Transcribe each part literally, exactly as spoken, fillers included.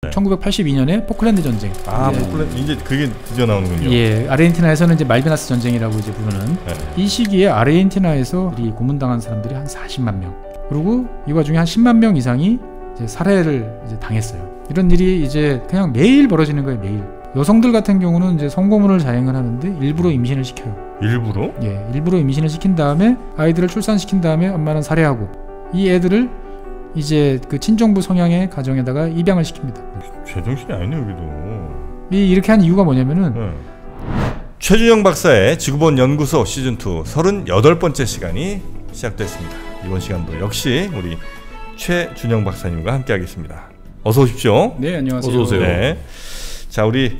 네. 천구백팔십이 년에 포클랜드 전쟁. 아, 이제, 포클랜드 이제 그게 드디어 나오는군요. 예, 아르헨티나에서는 이제 말비나스 전쟁이라고 이제 부르는 네. 이 시기에 아르헨티나에서 이 고문당한 사람들이 한 사십만 명. 그리고 이 와중에 한 십만 명 이상이 이제 살해를 이제 당했어요. 이런 일이 이제 그냥 매일 벌어지는 거예요, 매일. 여성들 같은 경우는 이제 성고문을 자행을 하는데 일부러 임신을 시켜요. 일부러? 예, 일부러 임신을 시킨 다음에 아이들을 출산시킨 다음에 엄마는 살해하고 이 애들을 이제 그 친정부 성향의 가정에다가 입양을 시킵니다. 제정신이 아니네 여기도. 이 이렇게 한 이유가 뭐냐면은 네. 최준영 박사의 지구본 연구소 시즌 투 서른여덟 번째 시간이 시작됐습니다. 이번 시간도 역시 우리 최준영 박사님과 함께하겠습니다. 어서 오십시오. 네, 안녕하세요. 어서 오세요. 네. 자, 우리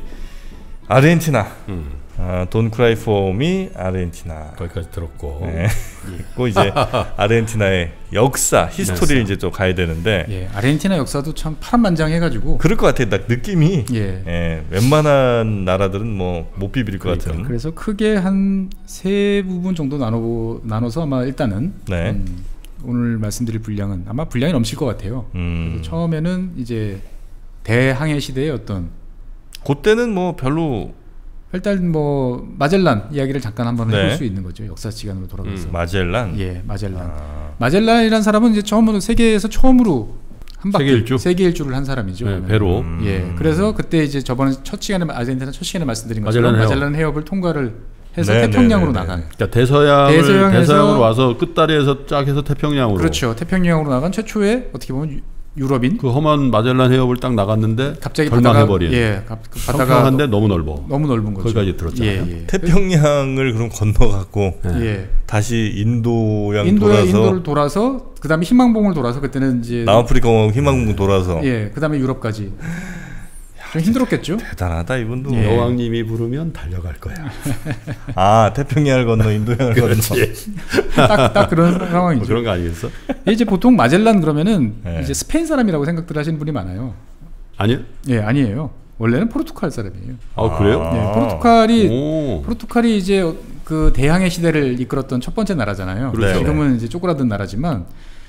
아르헨티나. 음. 아, Don't Cry For Me 아르헨티나. 거기까지 들었고. 네. 그 이제 아르헨티나의 역사, 히스토리를 이제 또 가야 되는데. 예, 아르헨티나 역사도 참 파란만장해가지고. 그럴 것 같아요. 딱 느낌이. 예. 예, 웬만한 나라들은 뭐 못 비빌 것 그러니까. 같은. 그래서 크게 한 세 부분 정도 나눠 나눠서 아마 일단은. 네. 음, 오늘 말씀드릴 분량은 아마 분량이 넘칠 것 같아요. 음. 그래서 처음에는 이제 대항해 시대의 어떤. 그때는 뭐 별로. 일단 뭐 마젤란 이야기를 잠깐 한번 네. 해볼 수 있는 거죠. 역사 시간으로 돌아가서. 음, 마젤란. 예, 마젤란. 아. 마젤란이라는 사람은 이제 처음으로 세계에서 처음으로 한 바퀴 세계 일주, 세계 일주를 한 사람이죠. 네, 배로. 음. 예, 그래서 그때 이제 저번에 첫 시간에 아르헨티나 첫 시간에 말씀드린 것처럼 마젤란, 마젤란 해협을 통과를 해서 네, 태평양으로 네, 네, 나간. 그러니까 대서양을 대서양에서 대서양으로 와서 끝다리에서 쫙 해서 태평양으로. 그렇죠. 태평양으로 나간 최초의 어떻게 보면 유럽인. 그 험한 마젤란 해협을 딱 나갔는데 갑자기 절망해버린. 예, 가, 그 바다가 평평한데 너무 넓어. 너무 넓은 거죠. 거기까지 들었잖아요. 예, 예. 태평양을 그럼 건너갔고 예. 다시 인도양 인도에, 돌아서 인도를 돌아서 그다음에 희망봉을 돌아서 그때는 이제 남아프리카 희망봉 돌아서 예, 그다음에 유럽까지. 좀 힘들었겠죠. 대단하다 이분도. 예. 여왕님이 부르면 달려갈 거야. 아, 태평양을 건너 인도양을 건너. 딱, 딱 그런 상황이죠. 뭐 그런 거 아니겠어? 이제 보통 마젤란 그러면은 네. 이제 스페인 사람이라고 생각들 하시는 분이 많아요. 아니요? 예, 아니에요. 원래는 포르투갈 사람이에요. 아, 그래요? 아. 네, 포르투갈이 오. 포르투갈이 이제 그 대항해 시대를 이끌었던 첫 번째 나라잖아요. 그렇죠. 지금은 이제 쪼그라든 나라지만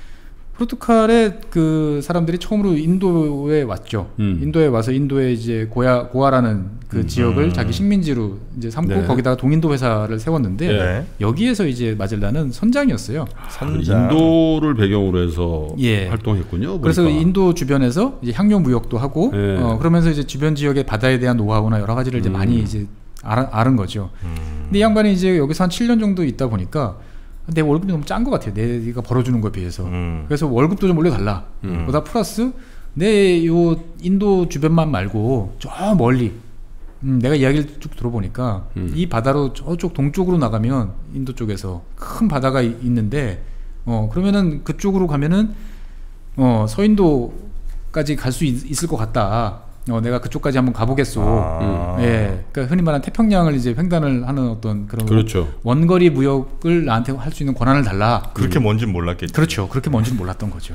포르투갈의 그 사람들이 처음으로 인도에 왔죠. 음. 인도에 와서 인도에 이제 고야 고아라는 그 음. 지역을 자기 식민지로 이제 삼고 네. 거기다가 동인도 회사를 세웠는데 네. 여기에서 이제 마젤란은 선장이었어요. 선장. 인도를 배경으로 해서 예. 활동했군요. 보니까. 그래서 인도 주변에서 이제 향료 무역도 하고 네. 어, 그러면서 이제 주변 지역의 바다에 대한 노하우나 여러 가지를 이제 음. 많이 이제 알아, 알은 거죠. 음. 근데 이 양반이 이제 여기서 한 칠 년 정도 있다 보니까. 내 월급이 너무 짠 것 같아요. 내가 벌어주는 거에 비해서. 음. 그래서 월급도 좀 올려달라. 음. 보다 플러스 내 요 인도 주변만 말고 저 멀리 음, 내가 이야기를 쭉 들어보니까 음. 이 바다로 저쪽 동쪽으로 나가면 인도 쪽에서 큰 바다가 이, 있는데 어 그러면은 그쪽으로 가면은 어 서인도까지 갈 수 있을 것 같다. 어, 내가 그쪽까지 한번 가보겠소. 아. 음. 예, 그러니까 흔히 말하는 태평양을 이제 횡단을 하는 어떤 그런 그렇죠. 원거리 무역을 나한테 할 수 있는 권한을 달라. 그렇게 음. 뭔지는 몰랐겠죠. 그렇죠. 그렇게 뭔지는 몰랐던 거죠.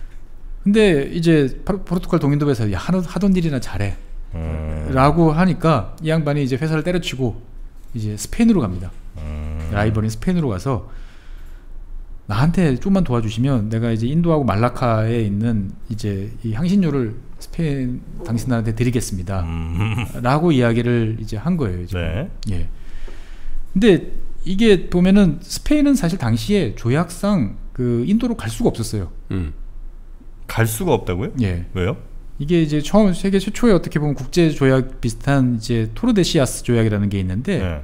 근데 이제 포르투갈 동인도 회사에 하던 일이나 잘해. 음. 라고 하니까 이 양반이 이제 회사를 때려치고 이제 스페인으로 갑니다. 음. 라이벌인 스페인으로 가서 나한테 좀만 도와주시면 내가 이제 인도하고 말라카에 있는 이제 이 향신료를 스페인 당신들한테 드리겠습니다. 음. 라고 이야기를 이제 한 거예요. 지금. 네. 예. 근데 이게 보면은 스페인은 사실 당시에 조약상 그 인도로 갈 수가 없었어요. 음. 갈 수가 없다고요? 예. 왜요? 이게 이제 처음 세계 최초의 어떻게 보면 국제 조약 비슷한 이제 토르데시아스 조약이라는 게 있는데 네.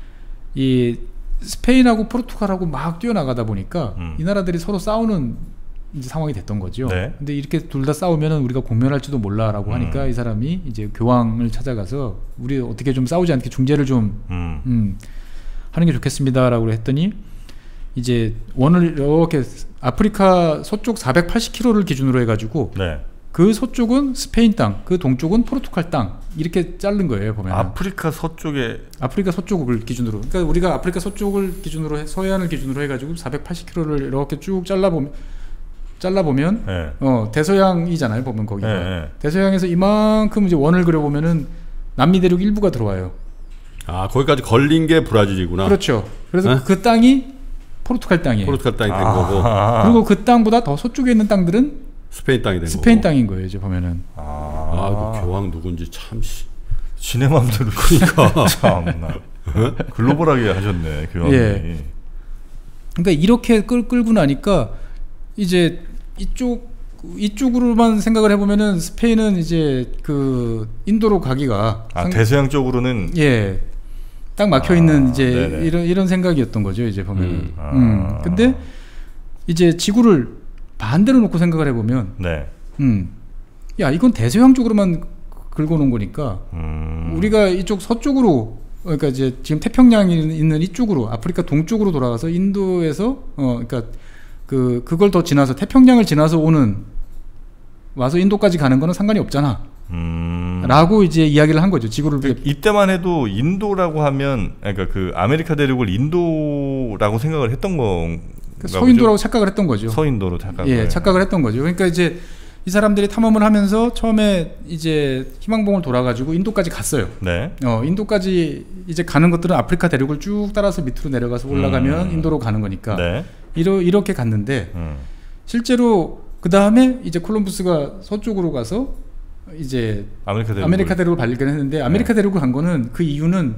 이 스페인하고 포르투갈하고 막 뛰어나가다 보니까 음. 이 나라들이 서로 싸우는 이제 상황이 됐던 거죠. 네. 근데 이렇게 둘 다 싸우면은 우리가 공멸할지도 몰라라고 음. 하니까 이 사람이 이제 교황을 찾아가서 우리 어떻게 좀 싸우지 않게 중재를 좀 음. 음, 하는 게 좋겠습니다라고 했더니 이제 원을 이렇게 아프리카 서쪽 사백팔십 킬로미터를 기준으로 해가지고 네. 그 서쪽은 스페인 땅, 그 동쪽은 포르투갈 땅 이렇게 자른 거예요. 보면 아프리카 서쪽에 아프리카 서쪽을 기준으로, 그러니까 우리가 아프리카 서쪽을 기준으로 해, 서해안을 기준으로 해가지고 사백팔십 킬로미터를 이렇게 쭉 잘라 보면 잘라 보면 네. 어 대서양이잖아요. 보면 거기가 네, 네. 대서양에서 이만큼 이제 원을 그려 보면은 남미 대륙 일부가 들어와요. 아 거기까지 걸린 게 브라질이구나. 그렇죠. 그래서 네? 그 땅이 포르투갈 땅이에요. 포르투갈 땅이 된 아. 거고. 그리고 그 땅보다 더 서쪽에 있는 땅들은 스페인 땅이 된 스페인 거고. 땅인 거예요, 이제 보면은. 아, 아 그 교황 누군지 참 씨. 지네 마음대로 그러니까 참나 글로벌하게 하셨네 교황이. 예. 그러니까 이렇게 끌, 끌고 나니까 이제 이쪽 이쪽으로만 생각을 해보면은 스페인은 이제 그 인도로 가기가 아 상... 대서양 쪽으로는 예. 딱 막혀 있는 아, 이제 네네. 이런 이런 생각이었던 거죠, 이제 보면은. 음. 아. 음. 근데 이제 지구를 반대로 놓고 생각을 해보면, 네. 음, 야 이건 대서양 쪽으로만 긁어놓은 거니까 음. 우리가 이쪽 서쪽으로, 그러니까 이제 지금 태평양에 있는 이쪽으로 아프리카 동쪽으로 돌아가서 인도에서 어 그러니까 그 그걸 더 지나서 태평양을 지나서 오는 와서 인도까지 가는 거는 상관이 없잖아. 음. 라고 이제 이야기를 한 거죠. 지구를 그, 이때만 해도 인도라고 하면 그러니까 그 아메리카 대륙을 인도라고 생각을 했던 거. 서인도라고 착각을 했던 거죠. 서인도로 착각을. 예, 착각을 했던 거죠. 그러니까 이제 이 사람들이 탐험을 하면서 처음에 이제 희망봉을 돌아가지고 인도까지 갔어요. 네. 어, 인도까지 이제 가는 것들은 아프리카 대륙을 쭉 따라서 밑으로 내려가서 올라가면 음. 인도로 가는 거니까. 네. 이러, 이렇게 갔는데 음. 실제로 그 다음에 이제 콜럼부스가 서쪽으로 가서 이제 아메리카 대륙을, 아메리카 대륙을 발견했는데 아메리카 네. 대륙을 간 거는 그 이유는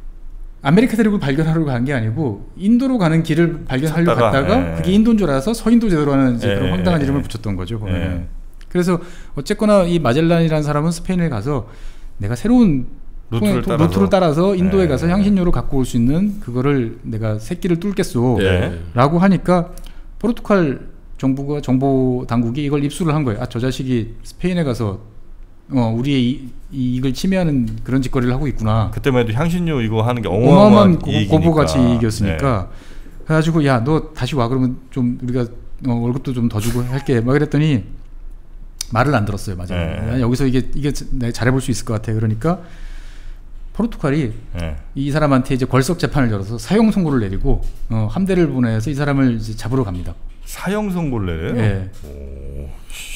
아메리카 대륙을 발견하려고 간 게 아니고 인도로 가는 길을 발견하려고 찾다가, 갔다가 예. 그게 인도인 줄 알아서 서인도 제도로 하는 이제 예. 그런 황당한 예. 이름을 붙였던 거죠. 보면. 예. 그래서 어쨌거나 이 마젤란이라는 사람은 스페인에 가서 내가 새로운 루트를, 도, 따라서. 루트를 따라서 인도에 예. 가서 향신료를 갖고 올 수 있는 그거를 내가 새끼를 뚫겠소 예. 라고 하니까 포르투갈 정부가 정보 당국이 이걸 입수를 한 거예요. 아, 저 자식이 스페인에 가서 어, 우리의 이, 이 이익을 침해하는 그런 짓거리를 하고 있구나. 그때만 해도 향신료 이거 하는 게 어마어마한 어마어마한 고, 이익이니까. 고부가치 이익이었으니까. 네. 그래가지고 야, 너 다시 와 그러면 좀 우리가 어, 월급도 좀 더 주고 할게. 막 그랬더니 말을 안 들었어요. 맞아요. 네. 여기서 이게 이게 내가 잘해볼 수 있을 것 같아. 그러니까 포르투갈이 네. 이 사람한테 이제 걸석 재판을 열어서 사형 선고를 내리고 어, 함대를 보내서 이 사람을 이제 잡으러 갑니다. 사형 선고를 내요? 네. 오.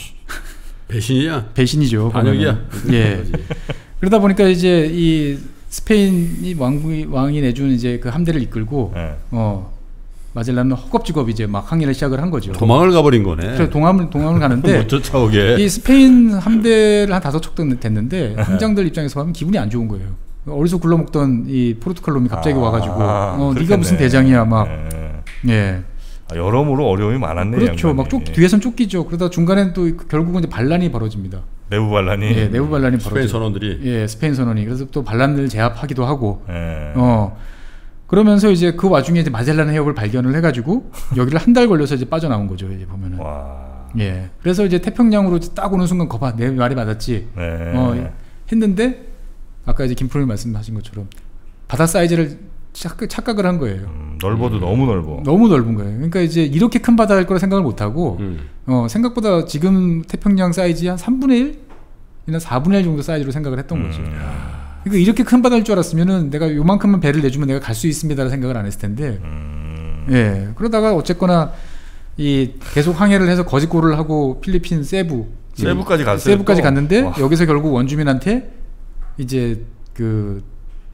배신이야? 배신이죠. 반역이야. 예. 그러다 보니까 이제 이 스페인이 왕이 왕이 내준 이제 그 함대를 이끌고 네. 어 마젤란은 허겁지겁 이제 막 항해를 시작을 한 거죠. 도망을 가버린 거네. 그래서 동함을 동함을 가는데 못 쫓아오게. 이 스페인 함대를 한 다섯 척 됐는데 함장들 입장에서 보면 기분이 안 좋은 거예요. 어디서 굴러먹던 이 포르투갈 놈이 갑자기 아, 와가지고 어, 네가 무슨 대장이야 막. 네. 예. 아, 여러모로 어려움이 많았네요. 그렇죠. 양반이. 막 쫓, 뒤에선 쫓기죠. 그러다 중간에 또 결국은 이제 반란이 벌어집니다. 내부 반란이. 예, 내부 반란이 벌어져. 스페인 선원들이. 예, 스페인 선원이. 그래서 또 반란을 제압하기도 하고. 예. 어. 그러면서 이제 그 와중에 이제 마젤란 해협을 발견을 해가지고 여기를 한 달 걸려서 이제 빠져나온 거죠. 이제 보면은. 와. 예. 그래서 이제 태평양으로 딱 오는 순간 거봐 내 말이 맞았지. 네. 어, 했는데 아까 이제 김프로님 말씀하신 것처럼 바다 사이즈를 착각, 착각을 한 거예요. 음, 넓어도 음. 너무 넓어. 너무 넓은 거예요. 그러니까 이제 이렇게 큰 바다일 거라 생각을 못 하고 음. 어, 생각보다 지금 태평양 사이즈 한 삼분의 일이나 사분의 일 정도 사이즈로 생각을 했던 음. 거죠. 그러니까 이렇게 큰 바다일 줄 알았으면은 내가 요만큼만 배를 내주면 내가 갈 수 있습니다라는 생각을 안 했을 텐데. 음. 예. 그러다가 어쨌거나 이 계속 항해를 해서 거짓골을 하고 필리핀 세부 세부까지 갔어요. 세부까지 또? 갔는데 와. 여기서 결국 원주민한테 이제 그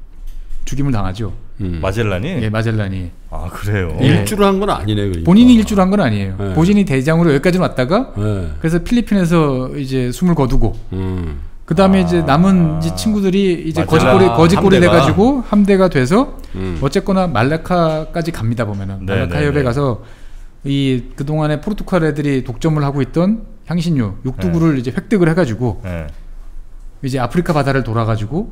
죽임을 당하죠. 음. 마젤란이? 예, 마젤란이. 아, 그래요. 예. 일주를 한 건 아니네. 그러니까. 본인이 일주를 한 건 아니에요. 네. 본인이 대장으로 여기까지 왔다가 네. 그래서 필리핀에서 이제 숨을 거두고 음. 그 다음에 아. 이제 남은 이제 친구들이 이제 마젤란. 거짓골이 거짓골이 함대가. 돼가지고 함대가 돼서 음. 어쨌거나 말라카까지 갑니다 보면은 네, 말라카 네, 해협에 네. 가서 이 그동안에 포르투갈 애들이 독점을 하고 있던 향신료 육두구를 네. 이제 획득을 해가지고 네. 이제 아프리카 바다를 돌아가지고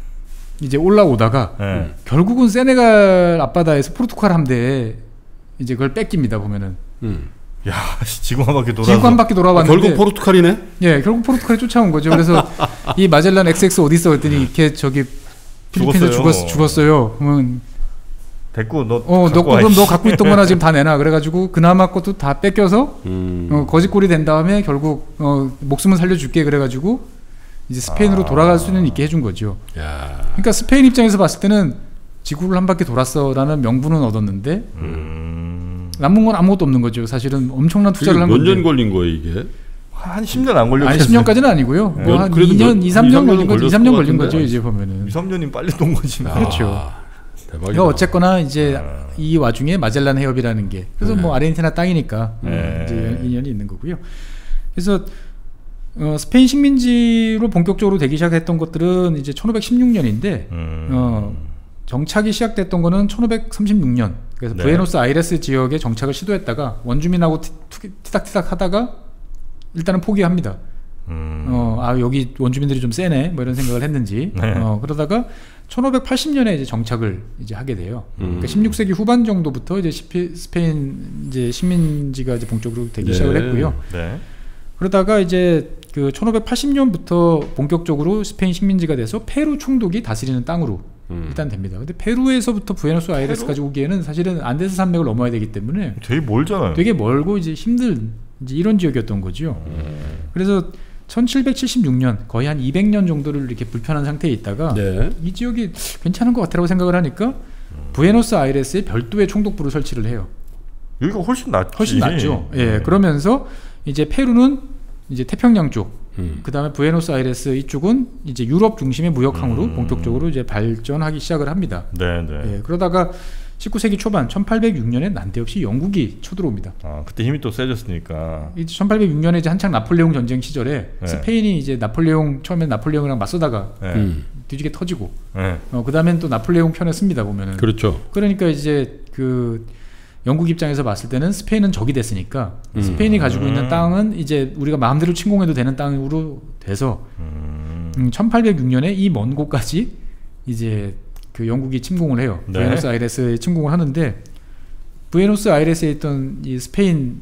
이제 올라오다가 네. 결국은 세네갈 앞바다에서 포르투갈 함대에 이제 그걸 뺏깁니다 보면은. 음. 야, 지구 한 바퀴 돌아서. 지구 한 바퀴 돌아왔는데. 아, 결국 포르투갈이네. 예, 결국 포르투갈이 쫓아온 거죠. 그래서 이 마젤란 엑스엑스 어디 있어? 그랬더니 이렇게 저기 필리핀에서 죽었, 죽었어요. 그러면 됐고 너. 어, 너 그럼 너 갖고 있던 거나 지금 다 내놔. 그래가지고 그나마 것도 다 뺏겨서 음. 어, 거짓골이 된 다음에 결국 어, 목숨은 살려줄게. 그래가지고 이제 스페인으로 아. 돌아갈 수는 있게 해준 거죠. 야. 그러니까 스페인 입장에서 봤을 때는 지구를 한 바퀴 돌았어라는 명분은 얻었는데 음. 남은 건 아무것도 없는 거죠. 사실은 엄청난 투자를 한 건데. 몇 년 걸린 거예요 이게? 한 십 년 안 걸렸어요. 아니 십 년까지는 아니고요. 네. 뭐 한 그래도 이 년, 몇, 이, 삼 년 이, 걸린 거죠. 이, 삼 년 걸린 같은데? 거죠. 이제 보면은. 이, 삼 년이면 빨리 돈 거지. 아, 그렇죠. 대박이다. 그러니까 어쨌거나 이제 아. 이 와중에 마젤란 해협이라는 게 그래서 네. 뭐 아르헨티나 땅이니까 네. 이제 인연이 있는 거고요. 그래서 어, 스페인 식민지로 본격적으로 되기 시작했던 것들은 이제 천오백십육 년인데 음. 어, 정착이 시작됐던 거는 천오백삼십육 년. 그래서 네. 부에노스아이레스 지역에 정착을 시도했다가 원주민하고 티, 티닥티닥 하다가 일단은 포기합니다. 음. 어, 아 여기 원주민들이 좀 세네 뭐 이런 생각을 했는지 네. 어, 그러다가 천오백팔십 년에 이제 정착을 이제 하게 돼요. 음. 그러니까 십육 세기 후반 정도부터 이제 시피, 스페인 이제 식민지가 이제 본격적으로 되기 네. 시작을 했고요. 네. 그러다가 이제 그 천오백팔십 년부터 본격적으로 스페인 식민지가 돼서 페루 총독이 다스리는 땅으로 음. 일단 됩니다. 근데 페루에서부터 부에노스아이레스까지 오기에는 사실은 안데스 산맥을 넘어야 되기 때문에 되게 멀잖아요. 되게 멀고 이제 힘든 이제 이런 지역이었던 거죠. 음. 그래서 천칠백칠십육 년 거의 한 이백 년 정도를 이렇게 불편한 상태에 있다가 네. 이 지역이 괜찮은 것 같다고 생각을 하니까 음. 부에노스아이레스에 별도의 총독부를 설치를 해요. 여기가 훨씬 낫지. 훨씬 낫죠. 예, 네. 그러면서 이제 페루는 이제 태평양 쪽, 음. 그 다음에 부에노스아이레스 이쪽은 이제 유럽 중심의 무역항으로 음. 본격적으로 이제 발전하기 시작을 합니다. 네, 네. 예, 그러다가 십구 세기 초반 천팔백육 년에 난데없이 영국이 쳐들어옵니다. 아, 그때 힘이 또 세졌으니까. 이 천팔백육 년에 이제 한창 나폴레옹 전쟁 시절에 네. 스페인이 이제 나폴레옹 처음에 나폴레옹이랑 맞서다가 네. 음. 뒤지게 터지고, 네. 어, 그 다음엔 또 나폴레옹 편에 씁니다 보면은. 그렇죠. 그러니까 이제 그 영국 입장에서 봤을 때는 스페인은 적이 됐으니까 음. 스페인이 가지고 음. 있는 땅은 이제 우리가 마음대로 침공해도 되는 땅으로 돼서 음. 음, 천팔백육 년에 이 먼 곳까지 이제 그 영국이 침공을 해요. 네. 부에노스아이레스에 침공을 하는데 부에노스아이레스에 있던 이 스페인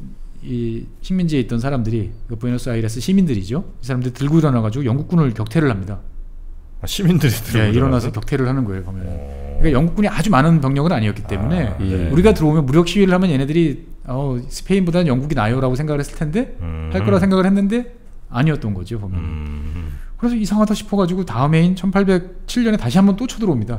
이 식민지에 있던 사람들이 그 부에노스아이레스 시민들이죠. 이 사람들 들고 일어나가지고 영국군을 격퇴를 합니다. 아, 시민들이 들고 네, 일어나서 격퇴를 하는 거예요. 보면. 그러니까 영국군이 아주 많은 병력은 아니었기 때문에 아, 네. 우리가 들어오면 무력 시위를 하면 얘네들이 어, 스페인보다는 영국이 나요라고 생각을 했을 텐데 음. 할 거라 생각을 했는데 아니었던 거죠 보면. 음. 그래서 이상하다 싶어가지고 다음 해인 천팔백칠 년에 다시 한번 또 쳐들어옵니다.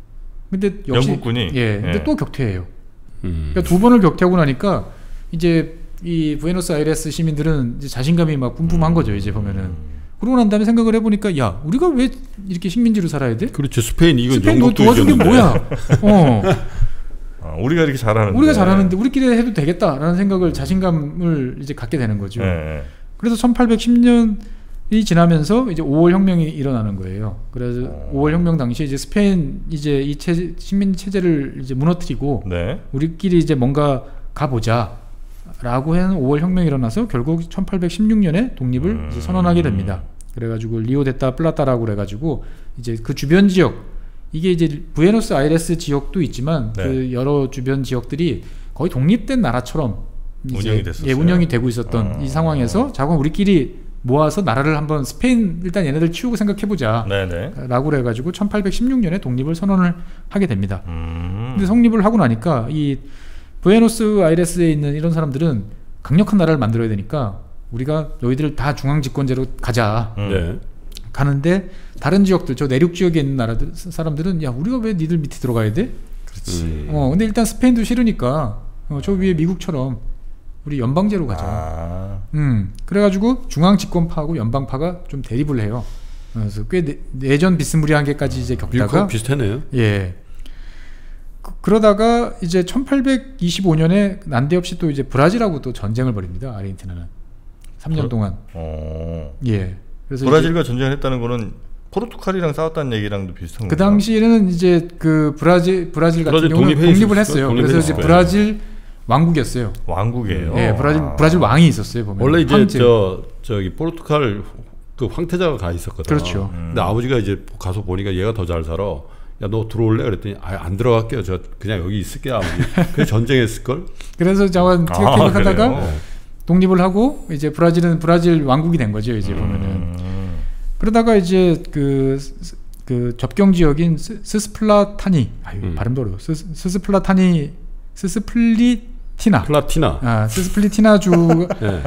근데 역시 영국군이 예, 근데 예. 또 격퇴해요. 음. 그러니까 두 번을 격퇴하고 나니까 이제 이 부에노스아이레스 시민들은 이제 자신감이 막 뿜뿜한 거죠 이제 보면은. 그러고 난 다음에 생각을 해보니까 야 우리가 왜 이렇게 식민지로 살아야 돼? 그렇죠. 스페인 이건 스페인 너 도와준 게 뭐야? 어. 아, 우리가 이렇게 잘하는데 우리가 잘하는데 우리끼리 해도 되겠다라는 생각을 자신감을 이제 갖게 되는 거죠. 네. 그래서 천팔백십 년이 지나면서 이제 오월 혁명이 일어나는 거예요. 그래서 어. 오월 혁명 당시에 이제 스페인 이제 이 체제, 식민 체제를 이제 무너뜨리고 네. 우리끼리 이제 뭔가 가보자. 라고 하는 오월 혁명이 일어나서 결국 천팔백십육 년에 독립을 음. 이제 선언하게 됩니다. 그래가지고 리오데타 플라타라고 그래가지고 이제 그 주변 지역 이게 이제 부에노스아이레스 지역도 있지만 네. 그 여러 주변 지역들이 거의 독립된 나라처럼 이제 운영이 됐었어요. 예, 운영이 되고 있었던 어. 이 상황에서 자꾸 우리끼리 모아서 나라를 한번 스페인 일단 얘네들 치우고 생각해보자 네네. 라고 그래가지고 천팔백십육 년에 독립을 선언을 하게 됩니다. 음. 근데 성립을 하고 나니까 이 부에노스아이레스에 있는 이런 사람들은 강력한 나라를 만들어야 되니까 우리가 너희들을 다 중앙집권제로 가자. 음. 네. 가는데 다른 지역들 저 내륙 지역에 있는 나라들 사람들은 야 우리가 왜 니들 밑에 들어가야 돼? 그렇지. 음. 어 근데 일단 스페인도 싫으니까 어, 저 위에 미국처럼 우리 연방제로 가자. 아. 음 그래가지고 중앙집권파하고 연방파가 좀 대립을 해요. 그래서 꽤 내, 내전 비스무리한 게까지 이제 겪다가 비슷하네요. 예. 그, 그러다가 이제 천팔백이십오 년에 난데없이 또 이제 브라질하고 또 전쟁을 벌입니다. 아르헨티나는 삼 년 동안. 어. 예. 그래서 브라질과 전쟁을 했다는 거는 포르투갈이랑 싸웠다는 얘기랑도 비슷한 그 당시에는 이제 그 브라질 브라질 같은 브라질 경우는 독립을 했어요. 그래서 이제 브라질 왕국이었어요. 왕국이에요. 예, 브라질 브라질 왕이 있었어요. 보면 원래 이제 황제. 저 저기 포르투갈 그 황태자가 가 있었거든. 그렇죠. 음. 근데 아버지가 이제 가서 보니까 얘가 더 잘 살아. 야, 너 들어올래? 그랬더니 아, 안 들어갈게요. 저 그냥 여기 있을게요. 아버지. 그래서 전쟁했을 걸. 그래서 저는 티격태격하다가 아, 독립을 하고 이제 브라질은 브라질 왕국이 된 거죠. 이제 보면은. 음. 그러다가 이제 그, 그 접경 지역인 스, 스스플라타니, 아유 음. 발음도 어려워. 스, 스스플라타니, 스스플리티나. 플라티나. 아, 스스플리티나 주가 네.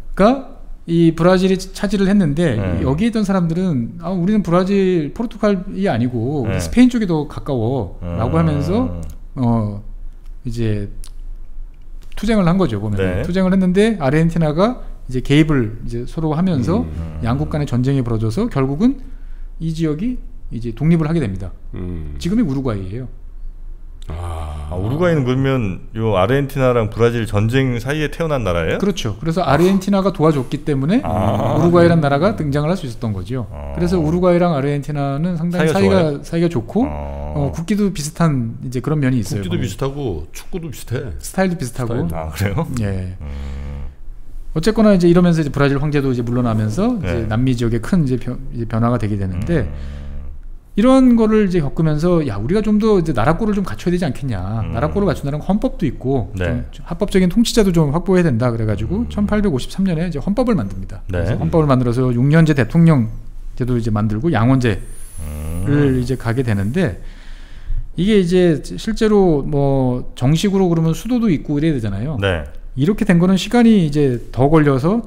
이 브라질이 차지를 했는데 네. 여기에 있던 사람들은 아, 우리는 브라질, 포르투갈이 아니고 네. 스페인 쪽이 더 가까워라고 음. 하면서 어 이제 투쟁을 한 거죠. 보면 네. 투쟁을 했는데 아르헨티나가 이제 개입을 이제 서로 하면서 음. 양국 간의 전쟁이 벌어져서 결국은 이 지역이 이제 독립을 하게 됩니다. 음. 지금이 우루과이예요. 아. 아, 우루과이는 그러면 요 아르헨티나랑 브라질 전쟁 사이에 태어난 나라예요? 그렇죠. 그래서 아르헨티나가 도와줬기 때문에 아. 우루과이라는 나라가 등장을 할 수 있었던 거죠. 아. 그래서 우루과이랑 아르헨티나는 상당히 사이가 사이가 좋아요? 사이가 좋고 아. 어, 국기도 비슷한 이제 그런 면이 있어요. 국기도 보면. 비슷하고 축구도 비슷해. 스타일도 비슷하고. 스타일도. 아 그래요? 예. 음. 어쨌거나 이제 이러면서 이제 브라질 황제도 이제 물러나면서 네. 이제 남미 지역에 큰 이제, 변, 이제 변화가 되게 되는데 음. 이런 거를 이제 겪으면서 야 우리가 좀 더 이제 나라꼴을 좀 갖춰야 되지 않겠냐. 음. 나라꼴을 갖춘다는 건 헌법도 있고 네. 좀 합법적인 통치자도 좀 확보해야 된다. 그래가지고 천팔백오십삼 년에 이제 헌법을 만듭니다. 네. 그래서 헌법을 만들어서 육 년제 대통령 제도 이제 만들고 양원제를 음. 이제 가게 되는데 이게 이제 실제로 뭐 정식으로 그러면 수도도 있고 이래야 되잖아요. 네. 이렇게 된 거는 시간이 이제 더 걸려서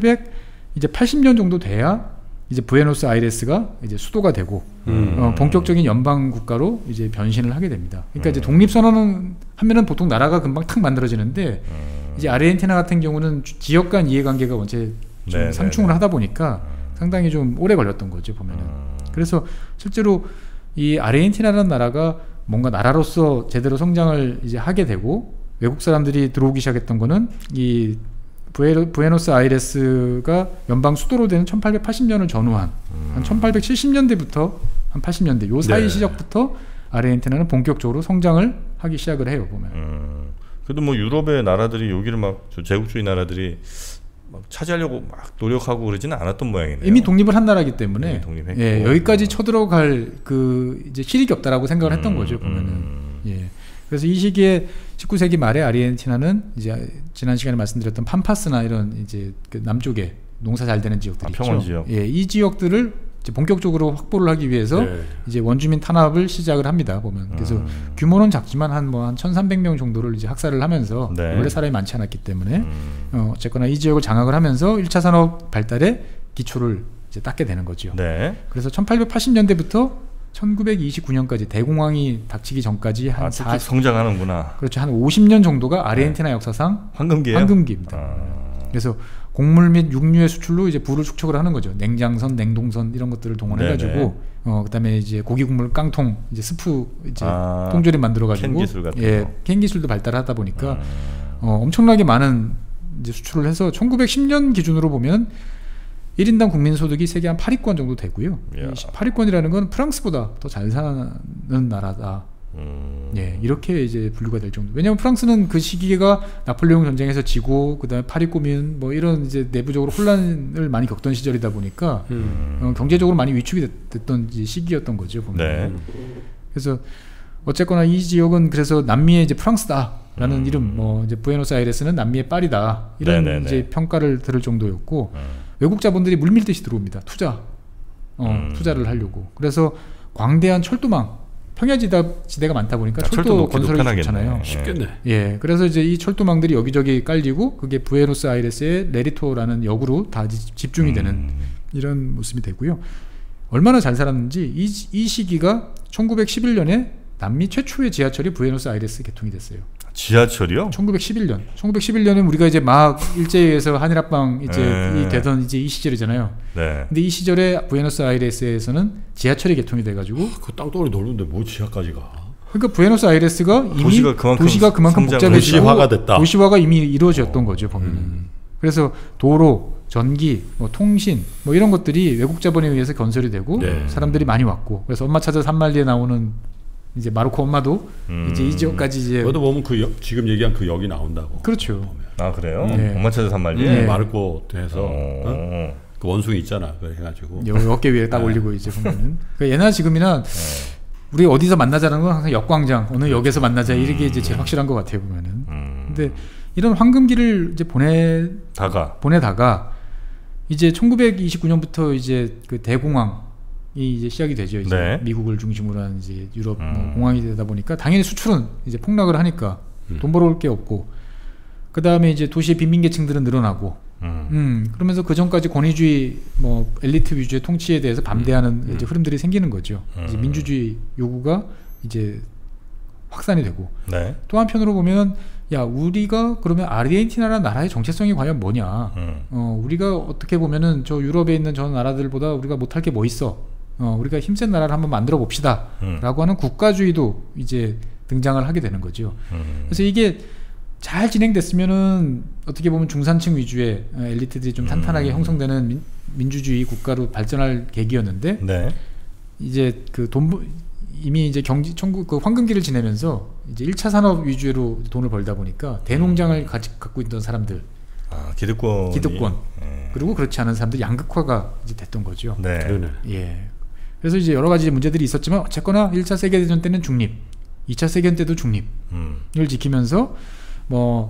천팔백팔십 년 정도 돼야 이제 부에노스아이레스가 이제 수도가 되고 음. 어, 본격적인 연방 국가로 이제 변신을 하게 됩니다. 그러니까 음. 이제 독립 선언은 하면은 보통 나라가 금방 탁 만들어지는데 음. 이제 아르헨티나 같은 경우는 주- 지역 간 이해관계가 원체 좀 네, 상충을 네, 네. 하다 보니까 상당히 좀 오래 걸렸던 거죠 보면은. 음. 그래서 실제로 이 아르헨티나라는 나라가 뭔가 나라로서 제대로 성장을 이제 하게 되고 외국 사람들이 들어오기 시작했던 거는 이 부에노, 부에노스아이레스가 연방 수도로 되는 천팔백팔십 년을 전후한 음. 한 천팔백칠십 년대부터 한 팔십 년대 요 사이 네. 시작부터 아르헨티나는 본격적으로 성장을 하기 시작을 해요 보면. 음. 그래도 뭐 유럽의 나라들이 여기를 막 저 제국주의 나라들이 막 차지하려고 막 노력하고 그러지는 않았던 모양이네요. 이미 독립을 한 나라이기 때문에 이미 독립했고. 예, 여기까지 쳐들어갈 그 이제 실익이 없다라고 생각을 했던 음, 거죠 보면은. 음. 예. 그래서 이 시기에 십구 세기 말에 아르헨티나는 이제 지난 시간에 말씀드렸던 팜파스나 이런 이제 그 남쪽에 농사 잘 되는 지역들 아, 있죠. 평원 지역. 예, 이 지역들을 이제 본격적으로 확보를 하기 위해서 네. 이제 원주민 탄압을 시작을 합니다. 보면 그래서 음. 규모는 작지만 한 뭐 한 천삼백 명 정도를 이제 학살을 하면서 네. 원래 사람이 많지 않았기 때문에 음. 어, 어쨌거나 이 지역을 장악을 하면서 일 차 산업 발달에 기초를 이제 닦게 되는 거죠. 네. 그래서 천팔백팔십 년대부터 천구백이십구 년까지 대공황이 닥치기 전까지 한 아, 쭉쭉 사십, 성장하는구나. 그렇죠. 한 오십 년 정도가 아르헨티나 역사상 황금기예요? 황금기입니다. 아. 그래서 곡물 및 육류의 수출로 이제 부를 축적을 하는 거죠. 냉장선, 냉동선 이런 것들을 동원해가지고 네네. 어 그다음에 이제 고기 국물 깡통 이제 스프 이제 아, 통조림 만들어가지고 캔 기술 같은 예, 거. 캔 기술도 발달하다 보니까 음. 어, 엄청나게 많은 이제 수출을 해서 천구백십 년 기준으로 보면 일 인당 국민 소득이 세계 한 팔 위권 정도 되고요. 이야. 팔 위권이라는 건 프랑스보다 더 잘 사는 나라다. 음. 예, 이렇게 이제 분류가 될 정도. 왜냐하면 프랑스는 그 시기가 나폴레옹 전쟁에서 지고 그다음에 파리 꼬민 뭐 이런 이제 내부적으로 혼란을 많이 겪던 시절이다 보니까 음. 어, 경제적으로 많이 위축이 됐, 됐던 이제 시기였던 거죠. 보면. 네. 그래서 어쨌거나 이 지역은 그래서 남미의 이제 프랑스다라는 음. 이름, 뭐 이제 부에노스아이레스는 남미의 파리다 이런 네네네. 이제 평가를 들을 정도였고 음. 외국 자본들이 물밀듯이 들어옵니다. 투자, 어, 음. 투자를 하려고. 그래서 광대한 철도망, 평야지대 지대가 많다 보니까 아, 철도 철도 놓기도 건설이 편하겠네. 좋잖아요. 쉽겠네. 예, 그래서 이제 이 철도망들이 여기저기 깔리고 그게 부에노스아이레스의 레리토라는 역으로 다 지- 집중이 되는 음. 이런 모습이 되고요. 얼마나 잘 살았는지 이, 이 시기가 천구백십일 년에 남미 최초의 지하철이 부에노스아이레스 개통이 됐어요. 지하철이요? 천구백십일 년. 천구백십일 년은 우리가 이제 막 일제에서 한일합방 이제 네. 이 되던 이제 이 시절이잖아요. 네. 근데 이 시절에 부에노스아이레스에서는 지하철이 개통이 돼가지고 그 땅덩어리 넓은데 뭐 지하까지 가? 그러니까 부에노스아이레스가 이미 도시가 그만큼 도시가 그만큼 성장을 복잡해지고 도시화가 됐다. 도시화가 이미 이루어졌던 거죠 보면. 음. 그래서 도로, 전기, 뭐 통신 뭐 이런 것들이 외국 자본에 의해서 건설이 되고 네. 사람들이 많이 왔고 그래서 엄마 찾아 산말리에 나오는 이제 마르코 엄마도 음. 이제 이 지역까지 이제 그것도 보면 그 역, 지금 얘기한 그 역이 나온다고. 그렇죠. 보면. 아 그래요? 네. 엄마 찾아 산말리? 네. 마르코 돼서 어? 어. 그 원숭이 있잖아. 그래가지고 여- 어깨 위에 딱 네. 올리고 이제 보면은 그러니까 예나 지금이나 우리 어디서 만나자는 건 항상 역광장 어느 역에서 만나자 이게 이제 제일 확실한 것 같아요 보면은. 음. 근데 이런 황금기를 이제 보내 다가. 보내다가 이제 천구백이십구 년부터 이제 그 대공황이 이제 시작이 되죠. 이제 네. 미국을 중심으로 한 이제 유럽 뭐 음. 공황이 되다 보니까 당연히 수출은 이제 폭락을 하니까 음. 돈 벌어올 게 없고 그 다음에 이제 도시의 빈민계층들은 늘어나고 음. 음 그러면서 그 전까지 권위주의 뭐 엘리트 위주의 통치에 대해서 반대하는 음. 이제 흐름들이 생기는 거죠. 이제 음. 민주주의 요구가 이제 확산이 되고 네. 또 한편으로 보면 야 우리가 그러면 아르헨티나라는 나라의 정체성이 과연 뭐냐? 음. 어 우리가 어떻게 보면은 저 유럽에 있는 저 나라들보다 우리가 못할 게 뭐 있어? 어 우리가 힘센 나라를 한번 만들어 봅시다라고 음. 하는 국가주의도 이제 등장을 하게 되는 거죠. 음. 그래서 이게 잘 진행됐으면은 어떻게 보면 중산층 위주의 엘리트들이 좀 탄탄하게 음. 형성되는 민, 민주주의 국가로 발전할 계기였는데 네. 이제 그 돈 이미 이제 경기 천국 그 황금기를 지내면서 이제 일 차 산업 위주로 돈을 벌다 보니까 대농장을 가, 갖고 있던 사람들, 아, 기득권, 기득권 음. 그리고 그렇지 않은 사람들 양극화가 이제 됐던 거죠. 네. 예. 그래서 이제 여러 가지 문제들이 있었지만 어쨌거나 일 차 세계대전 때는 중립, 이 차 세계대전 때도 중립을 음. 지키면서 뭐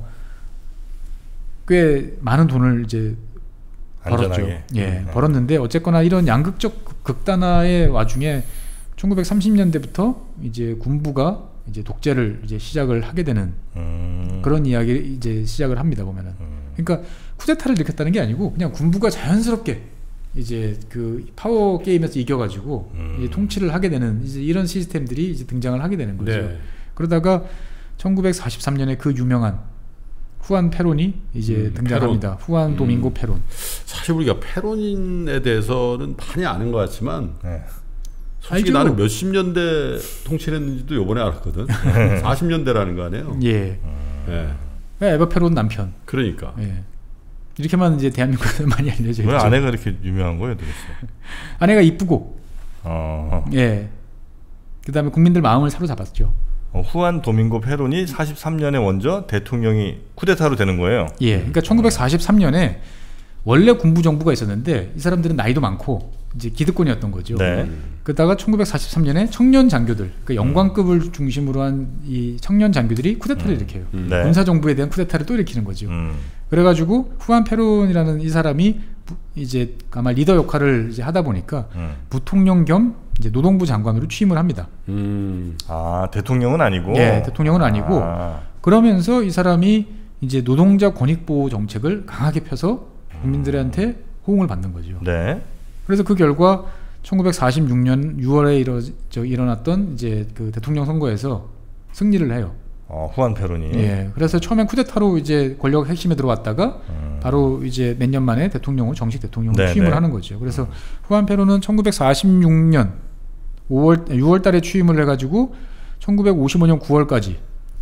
꽤 많은 돈을 이제 벌었죠. 안전하게. 예, 음. 벌었는데 어쨌거나 이런 양극적 극단화의 와중에 천구백삼십 년대부터 이제 군부가 이제 독재를 이제 시작을 하게 되는 음. 그런 이야기 이제 시작을 합니다 보면은. 음. 그러니까 쿠데타를 일으켰다는 게 아니고 그냥 군부가 자연스럽게 이제 그 파워 게임에서 이겨가지고 음. 이제 통치를 하게 되는 이제 이런 시스템들이 이제 등장을 하게 되는 거죠. 네. 그러다가 천구백사십삼 년에 그 유명한 후안 페론이 이제 음, 등장합니다. 페론. 후안 도밍고 음. 페론. 사실 우리가 페론인에 대해서는 많이 아는 것 같지만 네. 솔직히 알죠. 나는 몇십 년대 통치를 했는지도 요번에 알았거든. 사십 년대라는 거 아니에요? 예. 예. 에바 페론 남편. 그러니까. 예. 이렇게만 이제 대한민국에서 많이 알려져 있죠. 왜 아내가 이렇게 유명한 거예요, 도대체? 아내가 이쁘고, 어. 예. 그다음에 국민들 마음을 사로잡았죠. 어, 후안 도밍고 페론이 사십삼 년에 먼저 대통령이 쿠데타로 되는 거예요. 예. 그러니까 천구백사십삼 년에 원래 군부 정부가 있었는데 이 사람들은 나이도 많고 이제 기득권이었던 거죠. 네. 그러다가 천구백사십삼 년에 청년 장교들, 그러니까 영관급을 중심으로 한 이 청년 장교들이 쿠데타를 음. 일으켜요. 음. 네. 군사 정부에 대한 쿠데타를 또 일으키는 거죠. 음. 그래가지고 후안 페론이라는 이 사람이 부, 이제 아마 리더 역할을 이제 하다 보니까 음. 부통령 겸 이제 노동부 장관으로 취임을 합니다. 음. 아, 대통령은 아니고. 예, 대통령은 아니고 아. 그러면서 이 사람이 이제 노동자 권익보호 정책을 강하게 펴서 국민들한테 호응을 받는 거죠. 네. 그래서 그 결과 천구백사십육 년 유월에 일어, 저, 일어났던 이제 그 대통령 선거에서 승리를 해요. 어, 후안 페론이. 예. 그래서 처음엔 쿠데타로 이제 권력 핵심에 들어왔다가 음. 바로 이제 몇 년 만에 대통령으로 정식 대통령으로 네, 취임을 네. 하는 거죠. 그래서 음. 후안 페론은 천구백사십육 년 오월 유월 달에 취임을 해가지고 천구백오십오 년 구월까지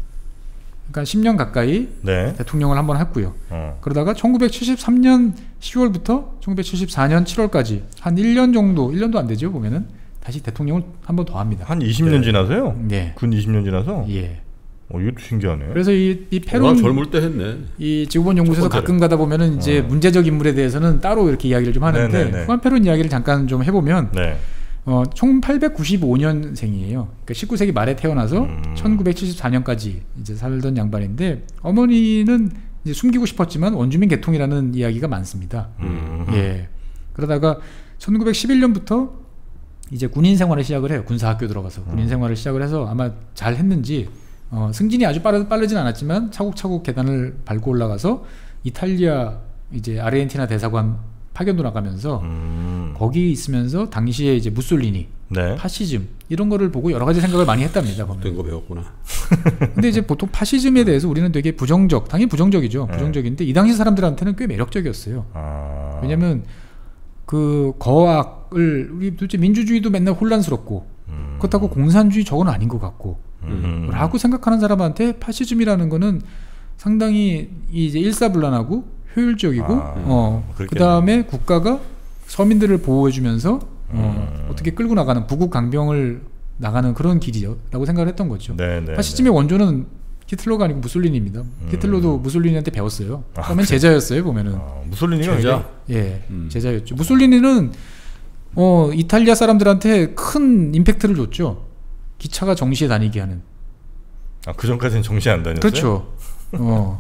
그러니까 십 년 가까이 네. 대통령을 한번 했고요. 어. 그러다가 천구백칠십삼 년 시월부터 천구백칠십사 년 칠월까지 한 일 년 정도, 일 년도 안 되죠 보면은 다시 대통령을 한 번 더 합니다. 한 이십 년 네. 지나서요? 네. 근 이십 년 지나서? 예. 어, 이것도 신기하네. 그래서 이, 이 워낙 페론 젊을 때 했네. 이 지구본 연구소에서 첫 번째로. 가끔 가다 보면은 이제 어. 문제적 인물에 대해서는 따로 이렇게 이야기를 좀 하는데 네네네. 후안 페론 이야기를 잠깐 좀 해보면 네. 어, 천팔백구십오 년생이에요. 그러니까 십구 세기 말에 태어나서 음. 천구백칠십사 년까지 이제 살던 양반인데 어머니는 이제 숨기고 싶었지만 원주민 계통이라는 이야기가 많습니다. 음. 예. 그러다가 천구백십일 년부터 이제 군인 생활을 시작을 해요. 군사학교 들어가서 군인 생활을 시작을 해서 아마 잘 했는지 어, 승진이 아주 빠르, 빠르진 않았지만 차곡차곡 계단을 밟고 올라가서 이탈리아 이제 아르헨티나 대사관 파견도 나가면서 음. 거기 있으면서 당시에 이제 무솔리니, 네. 파시즘 이런 거를 보고 여러 가지 생각을 많이 했답니다. 보면. 된 거 배웠구나. 근데 이제 보통 파시즘에 대해서 우리는 되게 부정적, 당연히 부정적이죠. 네. 부정적인데 이 당시 사람들한테는 꽤 매력적이었어요. 아. 왜냐하면 그 거악을 우리 도대체 민주주의도 맨날 혼란스럽고 음. 그렇다고 공산주의 저건 아닌 것 같고 음. 라고 생각하는 사람한테 파시즘이라는 거는 상당히 이제 일사불란하고 효율적이고 아, 어, 그렇겠네. 그 다음에 국가가 서민들을 보호해주면서 어, 음. 어떻게 끌고 나가는 부국 강병을 나가는 그런 길이라고 생각을 했던 거죠. 네, 네, 파시즘의 원조는 히틀러가 아니고 무솔리니입니다. 음. 히틀러도 무솔리니한테 배웠어요. 아, 처음엔 제자였어요 보면은. 아, 무솔리니가 제자? 왜 예, 음. 제자였죠. 무솔리니는 어, 이탈리아 사람들한테 큰 임팩트를 줬죠. 기차가 정시에 다니게 하는. 아, 그 전까지는 정신 안 다녔어요? 그렇죠. 어.